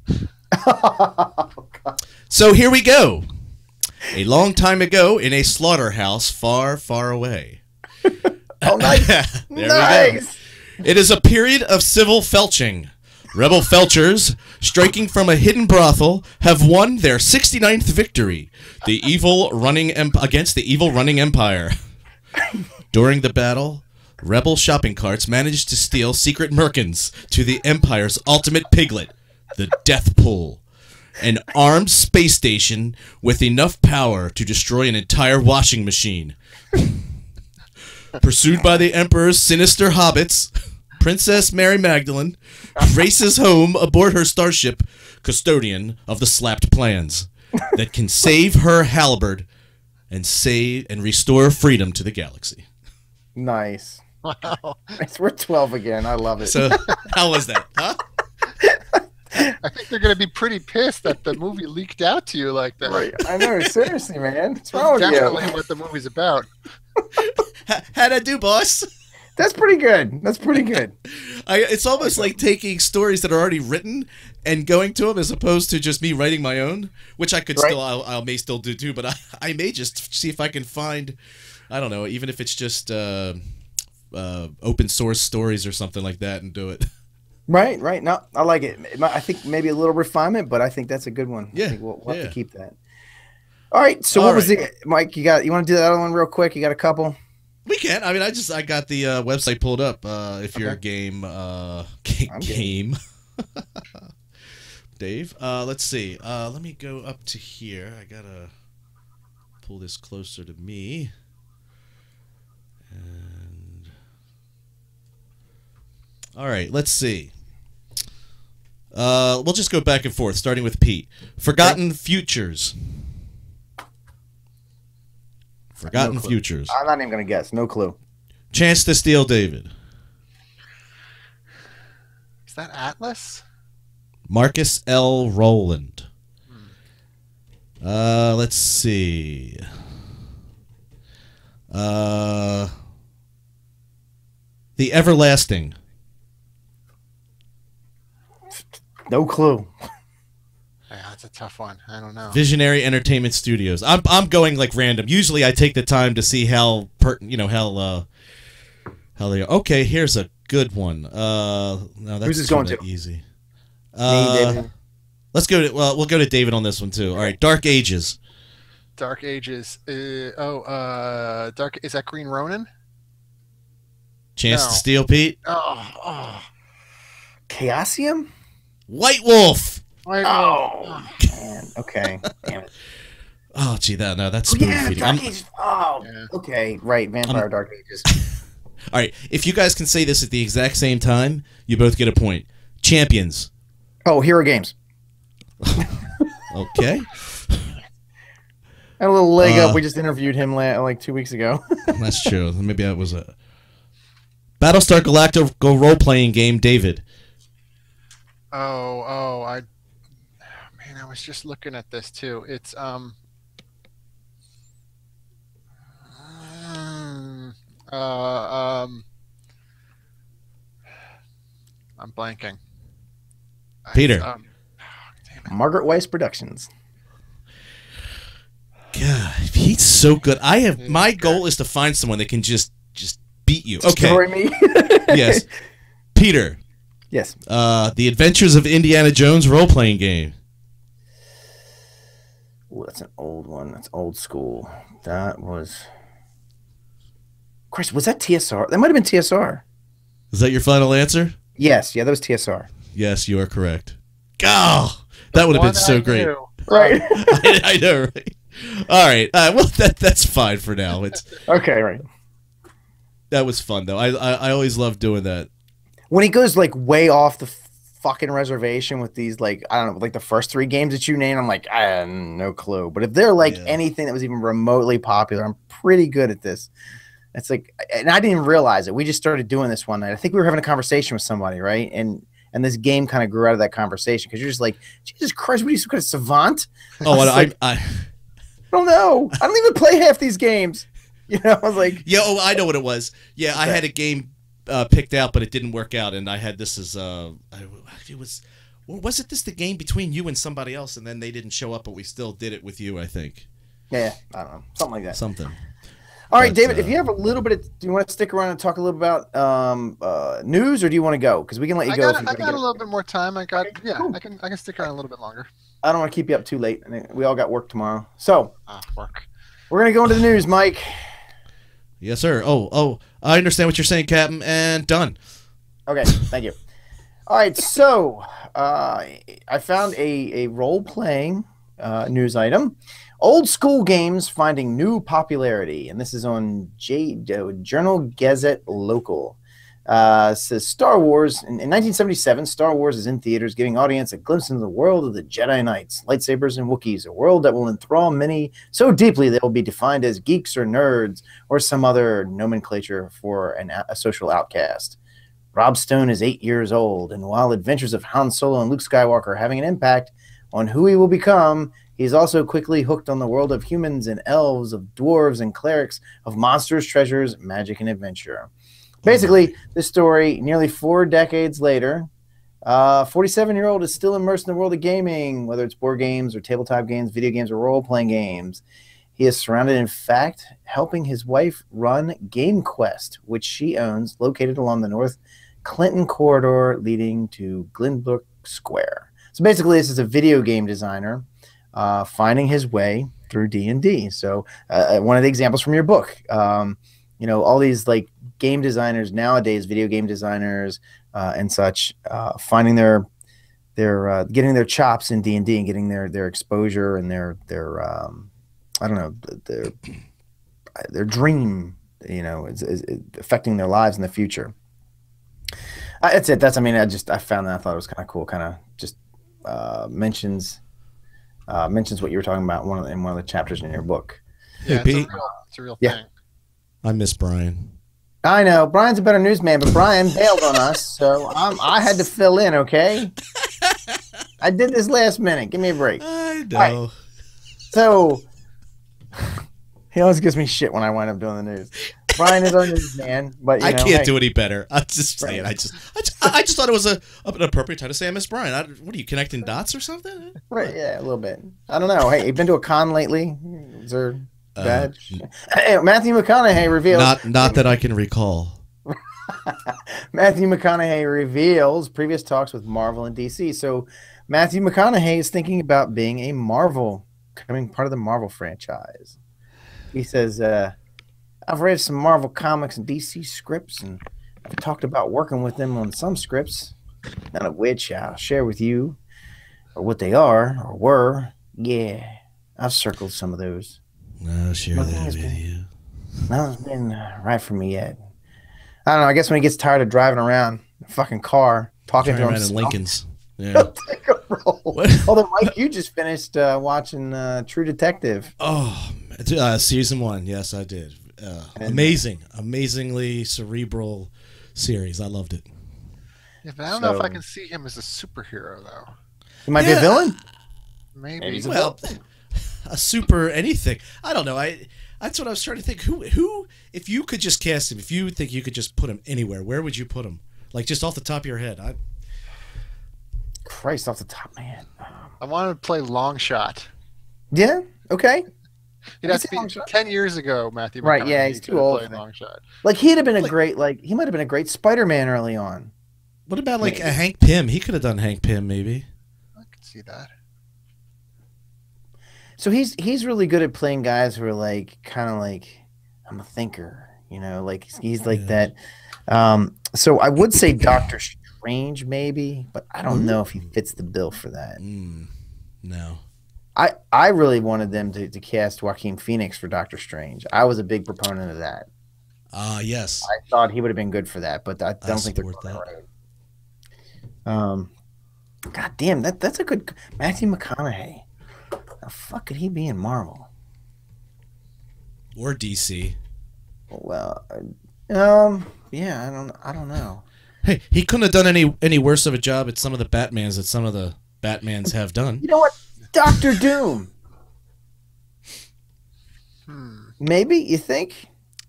Oh, God. So here we go. A long time ago in a slaughterhouse far, far away. Oh, nice. There we go. It is a period of civil felching. Rebel felchers, striking from a hidden brothel, have won their 69th victory against the evil running empire. During the battle, rebel shopping carts managed to steal secret merkins to the empire's ultimate piglet, the Death Pool, an armed space station with enough power to destroy an entire washing machine. Pursued by the Emperor's sinister hobbits, Princess Mary Magdalene races home aboard her starship, custodian of the slapped plans, that can save her halberd and restore freedom to the galaxy. Nice. Wow. We're 12 again. I love it. So, how was that? Huh? I think they're going to be pretty pissed that the movie leaked out to you like that. Right. I know. Seriously, man. What's wrong with you? Definitely what the movie's about. How'd I do, boss? That's pretty good. That's pretty good. It's almost like taking stories that are already written and going to them as opposed to just me writing my own, which I could still, I may still do too, but I may just see if I can find, I don't know, even if it's just open source stories or something like that and do it. Right, right. No, I like it. I think maybe a little refinement, but I think that's a good one. Yeah, I think we'll have to keep that. All right. So what was the Mike? You want to do that other one real quick? You got a couple? We can. I mean, I got the website pulled up. If you're a game, Dave. Let's see. Let me go up to here. I gotta pull this closer to me. And all right, let's see. We'll just go back and forth, starting with Pete. Forgotten Futures. Forgotten Futures. I'm not even going to guess. No clue. Chance to Steal David. Is that Atlas? Marcus L. Rowland. Let's see. The Everlasting. No clue. Yeah, that's a tough one. I don't know. Visionary Entertainment Studios. I'm going like random. Usually I take the time to see how how they are. Okay, here's a good one. No, that's who's this going to? Easy. Let's go to we'll go to David on this one too. All right, Dark Ages. Dark Ages. Is that Green Ronin? Chance to Steal, Pete. Chaosium? White Wolf. Oh, man. Okay. Damn it. Oh, gee, that's spoon feeding. Dark Ages. Okay. Right. Vampire Dark Ages. All right. If you guys can say this at the exact same time, you both get a point. Champions. Oh, Hero Games. Okay. Had a little leg up. We just interviewed him like 2 weeks ago. That's true. Maybe that was a Battlestar Galactica role-playing game, David. I was just looking at this too. It's I'm blanking. Peter. Damn it. Margaret Weiss Productions. God, he's so good. My goal is to find someone that can just beat you. Okay. Destroy me. Yes. Peter. Yes. The Adventures of Indiana Jones role-playing game. Ooh, that's an old one. That's old school. That was... Chris, was that TSR? That might have been TSR. Is that your final answer? Yes. Yeah, that was TSR. Yes, you are correct. Oh, that would have been so great. Right. I know, right? All right. Well, that's fine for now. It's okay, right. That was fun, though. I always love doing that. When he goes like way off the fucking reservation with these, like, I don't know, like the first 3 games that you named. I'm like, I have no clue. But if they're like anything that was even remotely popular, I'm pretty good at this. It's like, and I didn't even realize it. We just started doing this one night. I think we were having a conversation with somebody, right? And this game kind of grew out of that conversation because you're just like, Jesus Christ, what are you, some kind of savant? Oh, I don't know. I don't even play half these games. You know, I was like, yeah, oh, I know what it was. Yeah, okay. I had a game picked out, but it didn't work out, and I had this as it was. Or was it the game between you and somebody else, and then they didn't show up, but we still did it with you? I think. Yeah, I don't know, something like that. Something. All right, David, if you have a little bit of, do you want to stick around and talk a little about news, or do you want to go? Because we can let you go. I got a little bit more time. Cool. I can stick around a little bit longer. I don't want to keep you up too late. We all got work tomorrow. So work. We're gonna go into the news, Mike. Yes, sir. Oh, I understand what you're saying, Captain, and done. Okay, thank you. All right, so I found a role-playing news item. Old school games finding new popularity, and this is on Journal Gazette Local. Says Star Wars in 1977. Star Wars is in theaters, giving audience a glimpse into the world of the Jedi Knights, lightsabers, and Wookiees. A world that will enthrall many so deeply they will be defined as geeks or nerds or some other nomenclature for a social outcast. Rob Stone is 8 years old, and while adventures of Han Solo and Luke Skywalker are having an impact on who he will become, he's also quickly hooked on the world of humans and elves, of dwarves and clerics, of monsters, treasures, magic, and adventure. Basically, this story, nearly 4 decades later, 47-year-old is still immersed in the world of gaming, whether it's board games or tabletop games, video games, or role-playing games. He is surrounded, in fact, helping his wife run Game Quest, which she owns, located along the North Clinton corridor leading to Glenbrook Square. So basically, this is a video game designer finding his way through D&D. So one of the examples from your book, you know, all these like game designers nowadays, video game designers and such, finding their getting their chops in D&D and getting their exposure and their I don't know, their dream, you know, is affecting their lives in the future. That's it. I found that. I thought it was kind of cool. Kind of just mentions what you were talking about in one of the chapters in your book. Yeah, it's a real thing. I miss Brian. I know Brian's a better newsman, but Brian bailed on us, so I had to fill in. Okay, I did this last minute. Give me a break. I know. Right. So he always gives me shit when I wind up doing the news. Brian is our newsman, but I can't do any better. I'm just saying. I just thought it was an appropriate time to say I miss Brian. What are you, connecting dots or something? Right? Yeah, a little bit. I don't know. Hey, you been to a con lately? Is there bad? Hey, Matthew McConaughey reveals. Not that I can recall. Matthew McConaughey reveals previous talks with Marvel and DC. So Matthew McConaughey is thinking about being becoming part of the Marvel franchise. He says, I've read some Marvel comics and DC scripts, and I've talked about working with them on some scripts, none of which I'll share with you, or what they are, or were. Yeah, I've circled some of those. I'll share that with you. Nothing's been right for me yet. I don't know, I guess when he gets tired of driving around a fucking car, talking to himself. In Lincoln's. Yeah. He'll take a roll. Although, Mike, you just finished watching True Detective. Oh, season 1. Yes, I did. Amazingly cerebral series. I loved it. Yeah, but I don't know if I can see him as a superhero, though. He might be a villain? Maybe. Well, a super anything. I don't know. That's what I was trying to think. Who, if you could just cast him, if you think you could just put him anywhere, where would you put him? Like, just off the top of your head. Christ, off the top, man. I wanted to play Long Shot. Yeah? Okay. He'd have to be 10 years ago, Matthew. Right, yeah, he's too old. Long Shot. Like, he'd have been he might have been a great Spider-Man early on. What about, like, a Hank Pym? He could have done Hank Pym, maybe. I could see that. So he's really good at playing guys who are, like, kind of like, I'm a thinker, you know? Like, he's like that. So I would say Doctor Strange, maybe, but I don't know if he fits the bill for that. No. I really wanted them to cast Joaquin Phoenix for Doctor Strange. I was a big proponent of that. Yes. I thought he would have been good for that, but I don't think they're going right. God damn, that's a good Matthew McConaughey. The fuck could he be in Marvel? Or DC. Well, yeah, I don't know. Hey, he couldn't have done any worse of a job at some of the Batmans that some of the Batmans have done. You know what? Doctor Doom. Maybe, you think?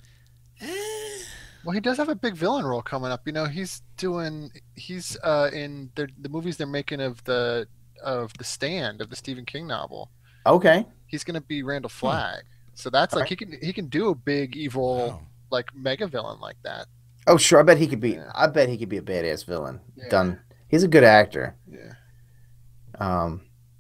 Well, he does have a big villain role coming up. You know, he's in the movies they're making of the Stand, of the Stephen King novel. Okay. He's going to be Randall Flagg. So that's like he can do a big evil like mega villain like that. Oh, sure. I bet he could be a badass villain. Yeah. Done. He's a good actor. Yeah.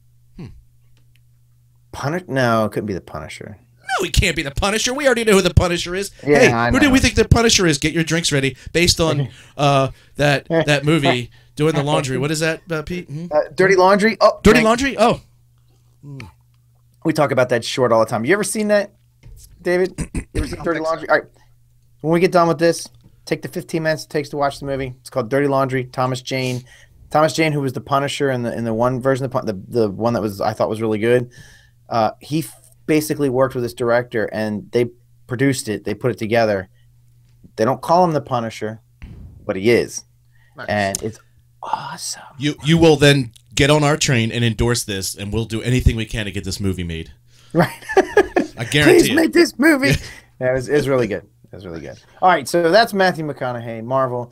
No, it couldn't be the Punisher. No, he can't be the Punisher. We already know who the Punisher is. Yeah, hey, I who do know. we think the Punisher is? Get your drinks ready based on that movie, Doing the Laundry. What is that, Pete? Dirty Laundry? Oh, Dirty Laundry? Oh. We talk about that short all the time. You ever seen that, David? You ever seen Dirty Laundry? So. All right. When we get done with this, take the 15 minutes it takes to watch the movie. It's called Dirty Laundry. Thomas Jane, who was the Punisher in the one version of the one that I thought was really good. He basically worked with this director, and they produced it. They put it together. They don't call him the Punisher, but he is, and it's awesome. You will then get on our train and endorse this, and we'll do anything we can to get this movie made. Right. I guarantee Please make this movie. Yeah, it was really good. It was really good. All right, so that's Matthew McConaughey, Marvel.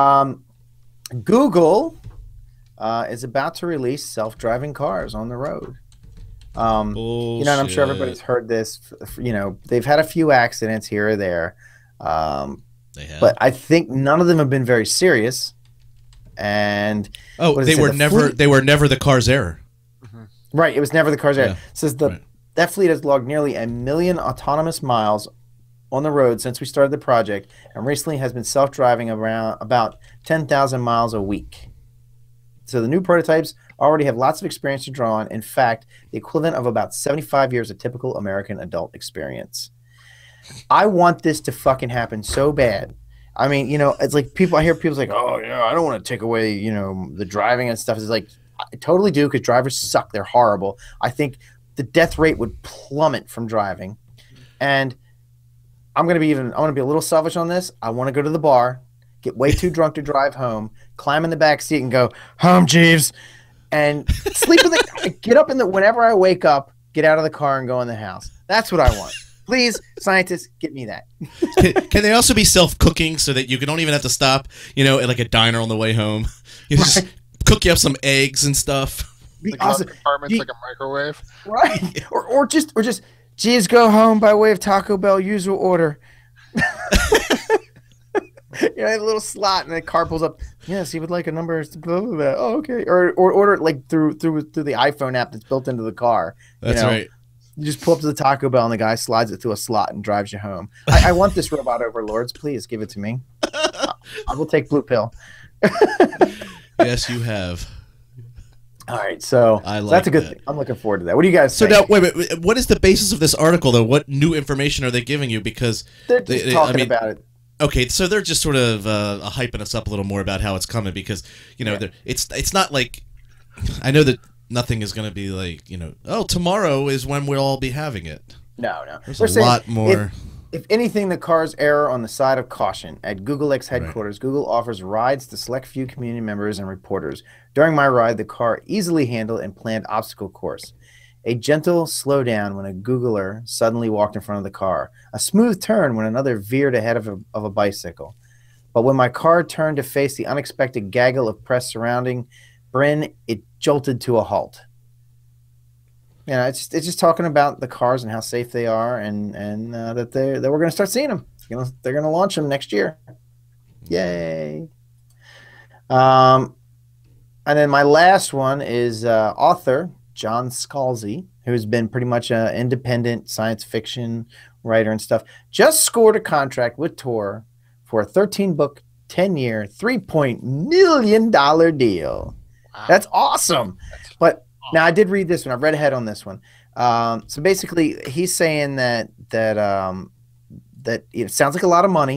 Google is about to release self-driving cars on the road. You know, and I'm sure everybody's heard this. You know, they've had a few accidents here or there. They have. But I think none of them have been very serious. And they were never the car's error. Right, it was never the car's error. Yeah. It says that fleet has logged nearly 1 million autonomous miles on the road since we started the project, and recently has been self-driving around about 10,000 miles a week. So the new prototypes already have lots of experience to draw on. In fact, the equivalent of about 75 years of typical American adult experience. I want this to fucking happen so bad. I mean, you know, it's like I hear people like, oh, yeah, I don't want to take away, you know, the driving and stuff. It's like, I totally do, because drivers suck. They're horrible. I think the death rate would plummet from driving. And I'm going to be a little selfish on this. I want to go to the bar, get way too drunk to drive home, climb in the back seat and go, home, Jeeves, and sleep in the, get up whenever I wake up, get out of the car and go in the house. That's what I want. Please, scientists, get me that. Can they also be self-cooking so that you don't even have to stop, you know, at like a diner on the way home? You just cook you up some eggs and stuff. The glove compartment's like a microwave. Right. Or just Jeeves, go home by way of Taco Bell usual order. You know, a little slot, and the car pulls up. Yes, he would like a number. Blah, blah, blah. Oh, okay. Or order it like through the iPhone app that's built into the car. That's right. You just pull up to the Taco Bell, and the guy slides it through a slot and drives you home. I want this robot overlords. Please give it to me. I will take blue pill. Yes, you have. All right, so that's a good thing. I'm looking forward to that. What do you guys think? So now, wait. What is the basis of this article, though? What new information are they giving you? Because they're just talking about it. Okay, so they're just sort of hyping us up a little more about how it's coming, because you know it's not like, I know that nothing is going to be like, you know, oh, tomorrow is when we'll all be having it. No. There's a lot more. If anything, the car's error on the side of caution. At Google X headquarters, Google offers rides to select few community members and reporters. During my ride, the car easily handled and planned obstacle course. A gentle slowdown when a Googler suddenly walked in front of the car. A smooth turn when another veered ahead of a bicycle. But when my car turned to face the unexpected gaggle of press surrounding Bryn, it jolted to a halt. You know, it's just talking about the cars and how safe they are, and that we're going to start seeing them. They're going to launch them next year. Yay! And then my last one is author John Scalzi, who's been pretty much an independent science fiction writer and stuff, just scored a contract with Tor for a 13-book, 10-year, $3 million deal. Wow. That's awesome. But now I did read this one. I've read ahead on this one. So basically, he's saying that it sounds like a lot of money,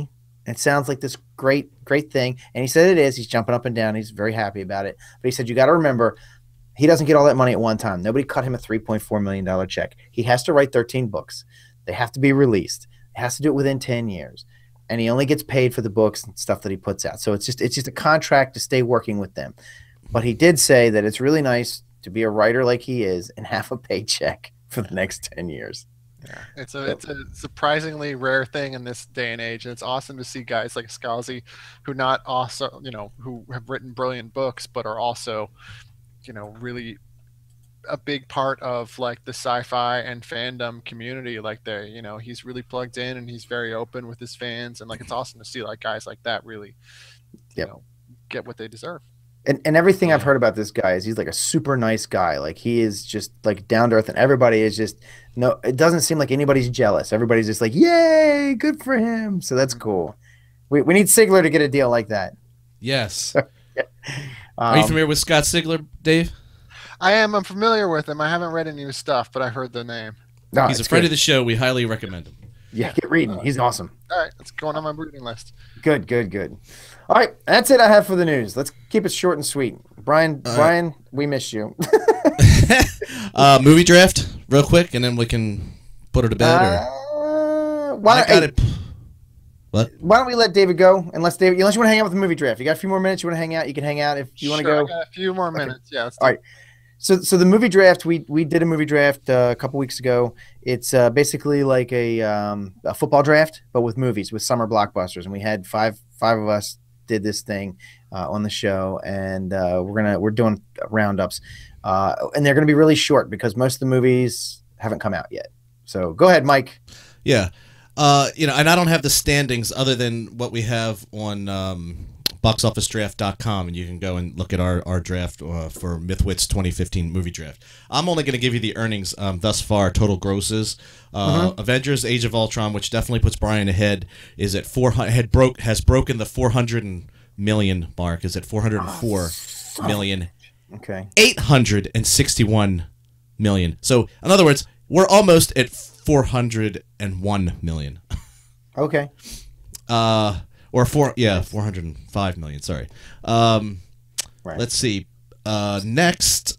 It sounds like this great thing. And he said it is. He's jumping up and down. He's very happy about it. But he said, you got to remember, he doesn't get all that money at one time. Nobody cut him a $3.4 million check. He has to write 13 books. They have to be released. He has to do it within 10 years. And he only gets paid for the books and stuff that he puts out. So it's just a contract to stay working with them. But he did say that it's really nice to be a writer like he is and have a paycheck for the next 10 years. Yeah, it's a surprisingly rare thing in this day and age, and it's awesome to see guys like Scalzi, who not also who have written brilliant books, but are also really a big part of like the sci-fi and fandom community. Like he's really plugged in and he's very open with his fans, and like it's awesome to see like guys like that really, get what they deserve. And everything I've heard about this guy is he's like a super nice guy. Like he is just like down to earth, and everybody is just it doesn't seem like anybody's jealous. Everybody's just like, yay, good for him. So that's cool. We need Sigler to get a deal like that. Yes. Are you familiar with Scott Sigler, Dave? I am. I'm familiar with him. I haven't read any of his stuff, but I heard the name. No, he's a friend of the show. We highly recommend him. Yeah, get reading. He's awesome. All right, it's going on my reading list. Good. All right, that's it I have for the news. Let's keep it short and sweet. Brian, we miss you. Movie draft, real quick, and then we can put her to bed. What? Why don't we let David go? Unless you want to hang out with the movie draft. You got a few more minutes. You want to hang out? You can hang out if you want to go. I got a few more minutes. Yeah. All right. So the movie draft, we did a movie draft a couple weeks ago. It's basically like a football draft, but with movies, with summer blockbusters. And we had five of us did this thing on the show, and we're doing roundups, and they're gonna be really short because most of the movies haven't come out yet. So go ahead, Mike. Yeah, and I don't have the standings other than what we have on boxofficedraft.com, and you can go and look at our draft for MythWits 2015 movie draft. I'm only going to give you the earnings thus far, total grosses. Avengers: Age of Ultron, which definitely puts Brian ahead, is at 400. Has broken the 400 million mark. Is at 404 million. Okay. 861 million. So in other words, we're almost at 401 million. Okay. Or 405 million. Sorry. Right. Let's see. Next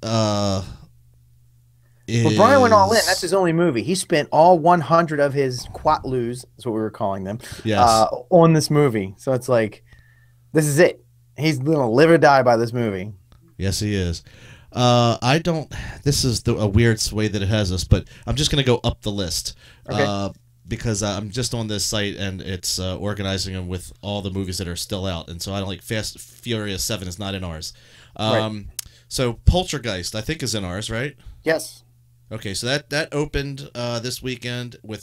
is... Well, Brian went all in. That's his only movie. He spent all 100 of his quatloos, is what we were calling them, on this movie. So it's like, this is it. He's gonna live or die by this movie. Yes, he is. I don't. This is a weird way that it has us, but I'm just gonna go up the list. Okay. Because I'm just on this site and it's organizing them with all the movies that are still out, and so I don't like Fast Furious 7 is not in ours. Right. So Poltergeist I think is in ours, right? Yes. Okay, so that opened this weekend with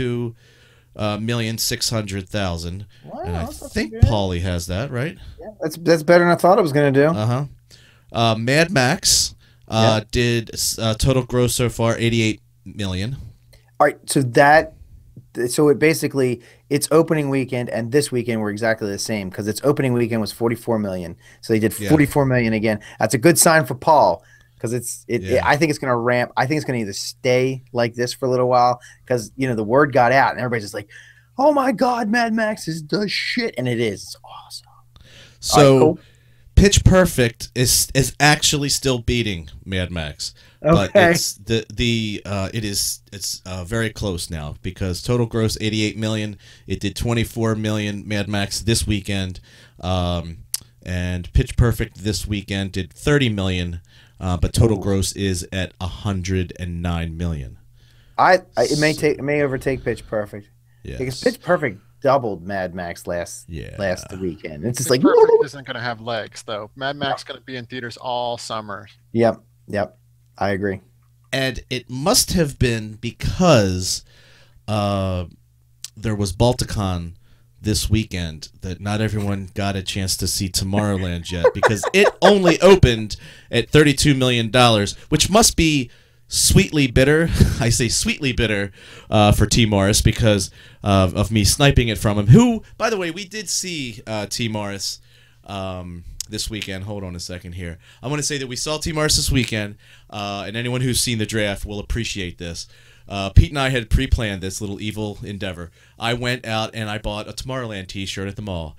22,600,000, and I think Paulie has that, right? Yeah, that's better than I thought it was gonna do. Mad Max did total gross so far 88 million. All right, so it basically, its opening weekend and this weekend were exactly the same because its opening weekend was 44 million. So they did 44 million again. That's a good sign for Paul because I think it's going to ramp. I think it's going to either stay like this for a little while because the word got out and everybody's just like, oh my God, Mad Max is the shit, and it is. It's awesome. So right, cool. Pitch Perfect is actually still beating Mad Max. But it's it's very close now because total gross 88 million. It did 24 million Mad Max this weekend, and Pitch Perfect this weekend did 30 million, but total gross is at 109 million. It may overtake Pitch Perfect. Yes. Because Pitch Perfect doubled Mad Max last weekend. It's just Pitch like Perfect isn't going to have legs though. Mad Max going to be in theaters all summer. Yep. I agree. And it must have been because there was Balticon this weekend that not everyone got a chance to see Tomorrowland yet because it only opened at $32 million, which must be sweetly bitter. I say sweetly bitter for T. Morris because of me sniping it from him, who, by the way, we did see T. Morris this weekend. Hold on a second here. I want to say that we saw T. Morris this weekend, and anyone who's seen the draft will appreciate this. Pete and I had pre-planned this little evil endeavor. I went out and I bought a Tomorrowland T-shirt at the mall.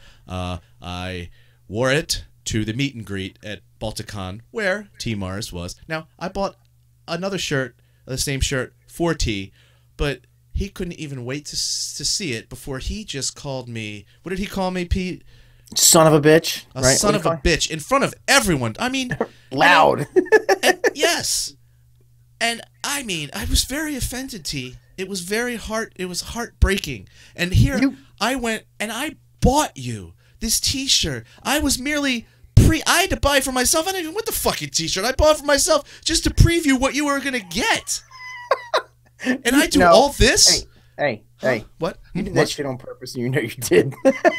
I wore it to the meet and greet at Balticon, where T Mars was. Now, I bought another shirt, the same shirt, for T, but he couldn't even wait to see it before he just called me. What did he call me, Pete? Son of a bitch. Right? Son of a bitch in front of everyone. I mean, loud. Yes. And I mean, I was very offended, T. It was heartbreaking. And here I went and I bought you this T-shirt. I was merely I had to buy it for myself. I didn't even want the fucking T-shirt. I bought it for myself just to preview what you were gonna get. And I do all this. Hey. What? You did that shit on purpose, and you know you did.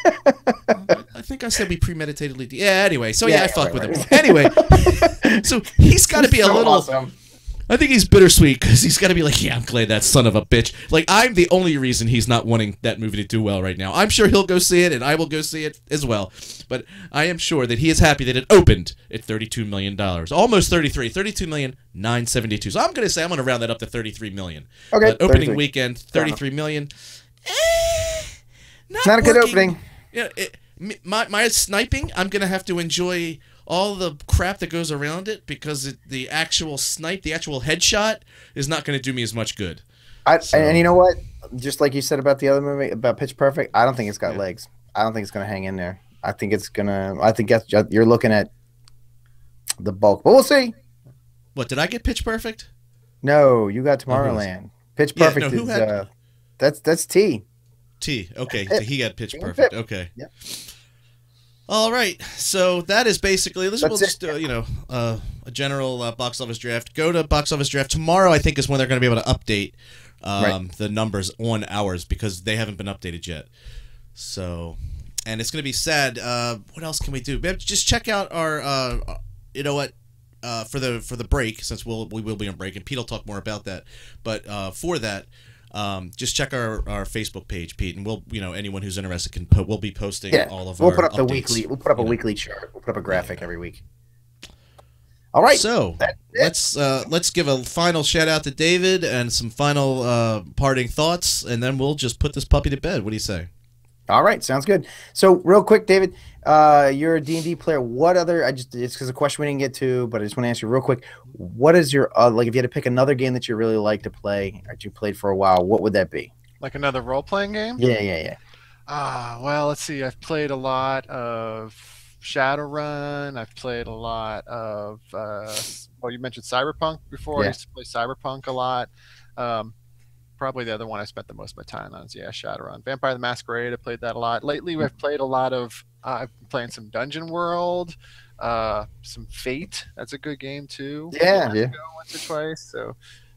I think I said we premeditated. Yeah. Anyway, so I fucked with him. Anyway, so he's got to be a little. Awesome. I think he's bittersweet because he's got to be like, yeah, I'm glad that son of a bitch. Like, I'm the only reason he's not wanting that movie to do well right now. I'm sure he'll go see it, and I will go see it as well. But I am sure that he is happy that it opened at $32 million. Almost 33. $32,972,000. So I'm going to say I'm going to round that up to $33 million. Okay. Opening weekend, $33 million. Not a good opening. Yeah, my sniping, I'm going to have to enjoy all the crap that goes around it because the actual snipe, the actual headshot is not going to do me as much good. And you know what? Just like you said about the other movie, about Pitch Perfect, I don't think it's got legs. I don't think it's going to hang in there. I think you're looking at the bulk. But we'll see. What, did I get Pitch Perfect? No, you got Tomorrowland. Pitch Perfect is that's T. T. Okay, so he got Pitch Perfect. Okay. Yep. All right, so that is basically this. We'll just a general box office draft. Go to box office draft tomorrow. I think is when they're going to be able to update the numbers on ours because they haven't been updated yet. So, and it's going to be sad. What else can we do? Just check out our. You know what? For the break, since we will be on break, and Pete will talk more about that. But for that. Just check our Facebook page, Pete, and we'll anyone who's interested we'll be posting all of we'll our put up updates, the weekly. We'll put up a weekly chart. We'll put up a graphic every week. All right. So let's give a final shout out to David and some final parting thoughts, and then we'll just put this puppy to bed. What do you say? All right, sounds good. So real quick, David, you're a D&D player. What other? it's because a question we didn't get to, but I just want to ask you real quick. What is your like? If you had to pick another game that you really like to play, or you played for a while, what would that be? Like another role-playing game? Yeah. Well, let's see. I've played a lot of Shadowrun. I've played a lot of. Well, you mentioned Cyberpunk before. I used to play Cyberpunk a lot. Probably the other one I spent the most of my time on is Shadowrun. Vampire the Masquerade, I played that a lot. Lately, I've played a lot of. I've been playing some Dungeon World, some Fate. That's a good game too. Yeah. Once or twice. So.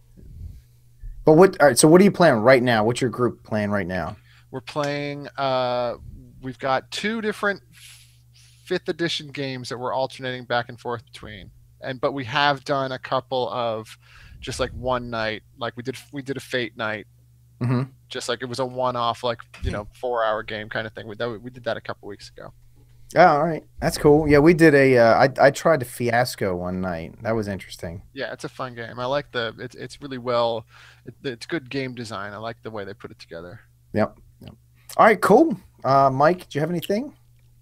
But what? All right. So what are you playing right now? What's your group playing right now? We're playing. We've got 2 different 5th edition games that we're alternating back and forth between, but we have done a couple of. Just like one night, like we did a Fate night, just like it was a one-off, like 4-hour game kind of thing. We did that a couple weeks ago. Oh, all right, that's cool. Yeah, we did a. I tried the Fiasco one night. That was interesting. Yeah, it's a fun game. I like it's really well. It's good game design. I like the way they put it together. Yep. All right, cool. Mike, do you have anything?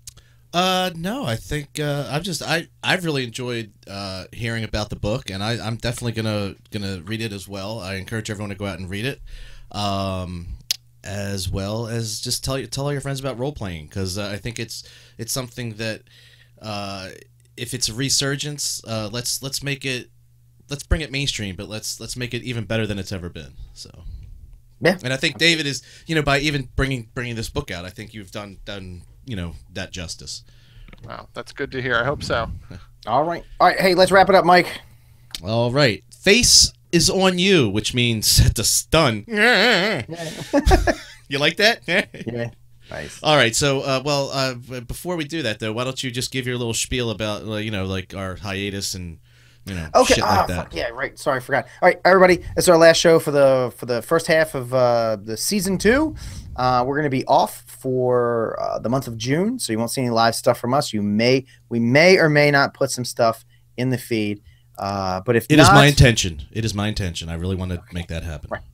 No, I think I've really enjoyed hearing about the book, and I'm definitely gonna read it as well. I encourage everyone to go out and read it, as well as just tell all your friends about role playing because I think it's something that if it's a resurgence, let's bring it mainstream, but let's make it even better than it's ever been. So. Yeah. And I think David is by even bringing this book out, I think you've done that justice. Wow, that's good to hear. I hope so. All right. Hey, let's wrap it up, Mike. All right. Face is on you, which means set to stun. You like that? Yeah. Nice. All right. So, before we do that, though, why don't you just give your little spiel about, like our hiatus and okay. Shit like that. Fuck yeah, right. Sorry, I forgot. All right, everybody. It's our last show for the first half of the season 2. We're going to be off for the month of June, so you won't see any live stuff from us. We may or may not put some stuff in the feed, but if it is my intention. It is my intention. I really want to make that happen. Right.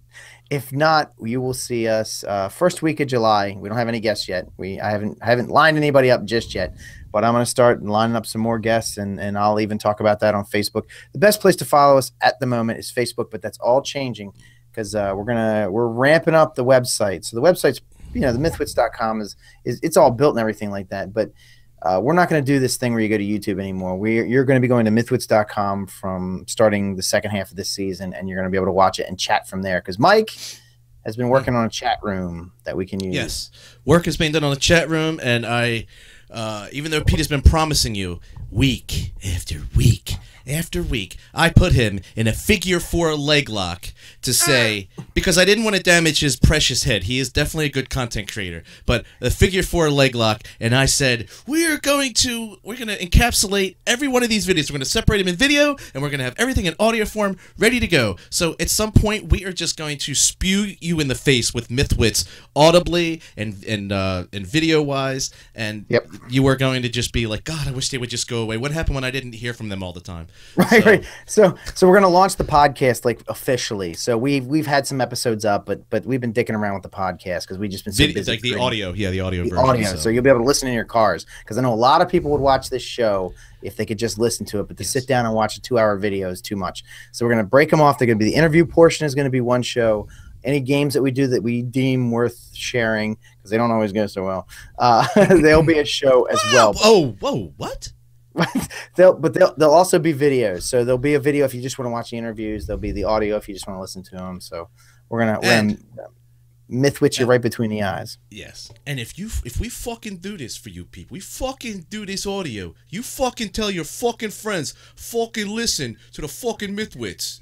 If not, you will see us first week of July. We don't have any guests yet. I haven't lined anybody up just yet, but I'm going to start lining up some more guests, and I'll even talk about that on Facebook. The best place to follow us at the moment is Facebook, but that's all changing because we're ramping up the website. So the website's, the mythwits.com is it's all built and everything like that, but we're not going to do this thing where you go to YouTube anymore. You're going to be going to mythwits.com from starting the second half of this season, and you're going to be able to watch it and chat from there because Mike has been working on a chat room that we can use. Yes, work has been done on the chat room, and I, even though Pete has been promising you week after week after week, I put him in a figure 4 leg lock to say, because I didn't want to damage his precious head. He is definitely a good content creator, but a figure 4 leg lock, and I said, we're going to encapsulate every one of these videos. We're going to separate them in video, and we're going to have everything in audio form ready to go. So at some point, we are just going to spew you in the face with MythWits audibly and video-wise, and you are going to just be like, God, I wish they would just go away. What happened when I didn't hear from them all the time? Right. So we're gonna launch the podcast like officially. So we've had some episodes up, but we've been dicking around with the podcast because we've just been so busy. Like the audio, the audio version. So you'll be able to listen in your cars because I know a lot of people would watch this show if they could just listen to it, but to sit down and watch a 2-hour video is too much. So we're gonna break them off. They're gonna be the interview portion is gonna be one show. Any games that we do that we deem worth sharing because they don't always go so well, there'll be a show as well. Whoa, what? They'll also be videos. So there'll be a video if you just want to watch the interviews. There'll be the audio if you just want to listen to them. So we're gonna MythWits you right between the eyes. Yes, and if we fucking do this for you people, we fucking do this audio. You fucking tell your fucking friends, fucking listen to the fucking MythWits.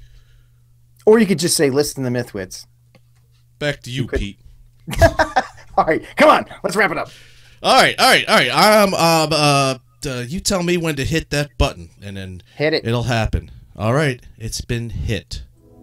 Or you could just say listen to the MythWits. Back to you, Pete. All right, come on, let's wrap it up. All right. You tell me when to hit that button, and then hit it. It'll happen. All right, it's been hit.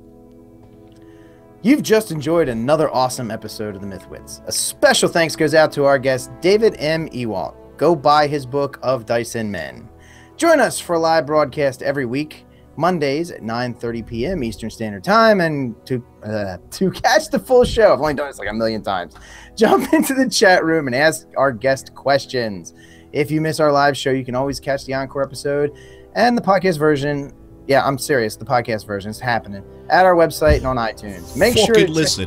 You've just enjoyed another awesome episode of the MythWits. A special thanks goes out to our guest, David M. Ewalt. Go buy his book of Dice and Men. Join us for a live broadcast every week, Mondays at 9:30 p.m. Eastern Standard Time, and to catch the full show, I've only done this like a million times, jump into the chat room and ask our guest questions. If you miss our live show, you can always catch the encore episode and the podcast version. Yeah, I'm serious. The podcast version is happening at our website and on iTunes. Make sure to listen.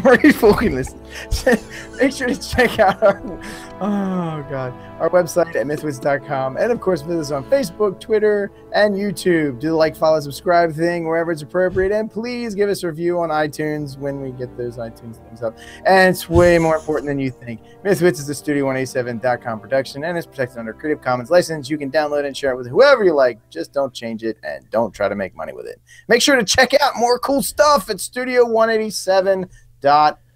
Make sure to check out our website at mythwits.com, and of course visit us on Facebook, Twitter, and YouTube. Do the like, follow, subscribe thing wherever it's appropriate, and please give us a review on iTunes when we get those iTunes things up. And it's way more important than you think. MythWits is a Studio187.com production and is protected under Creative Commons license. You can download and share it with whoever you like. Just don't change it and don't try to make money with it. Make sure to check out more cool stuff at Studio187.com.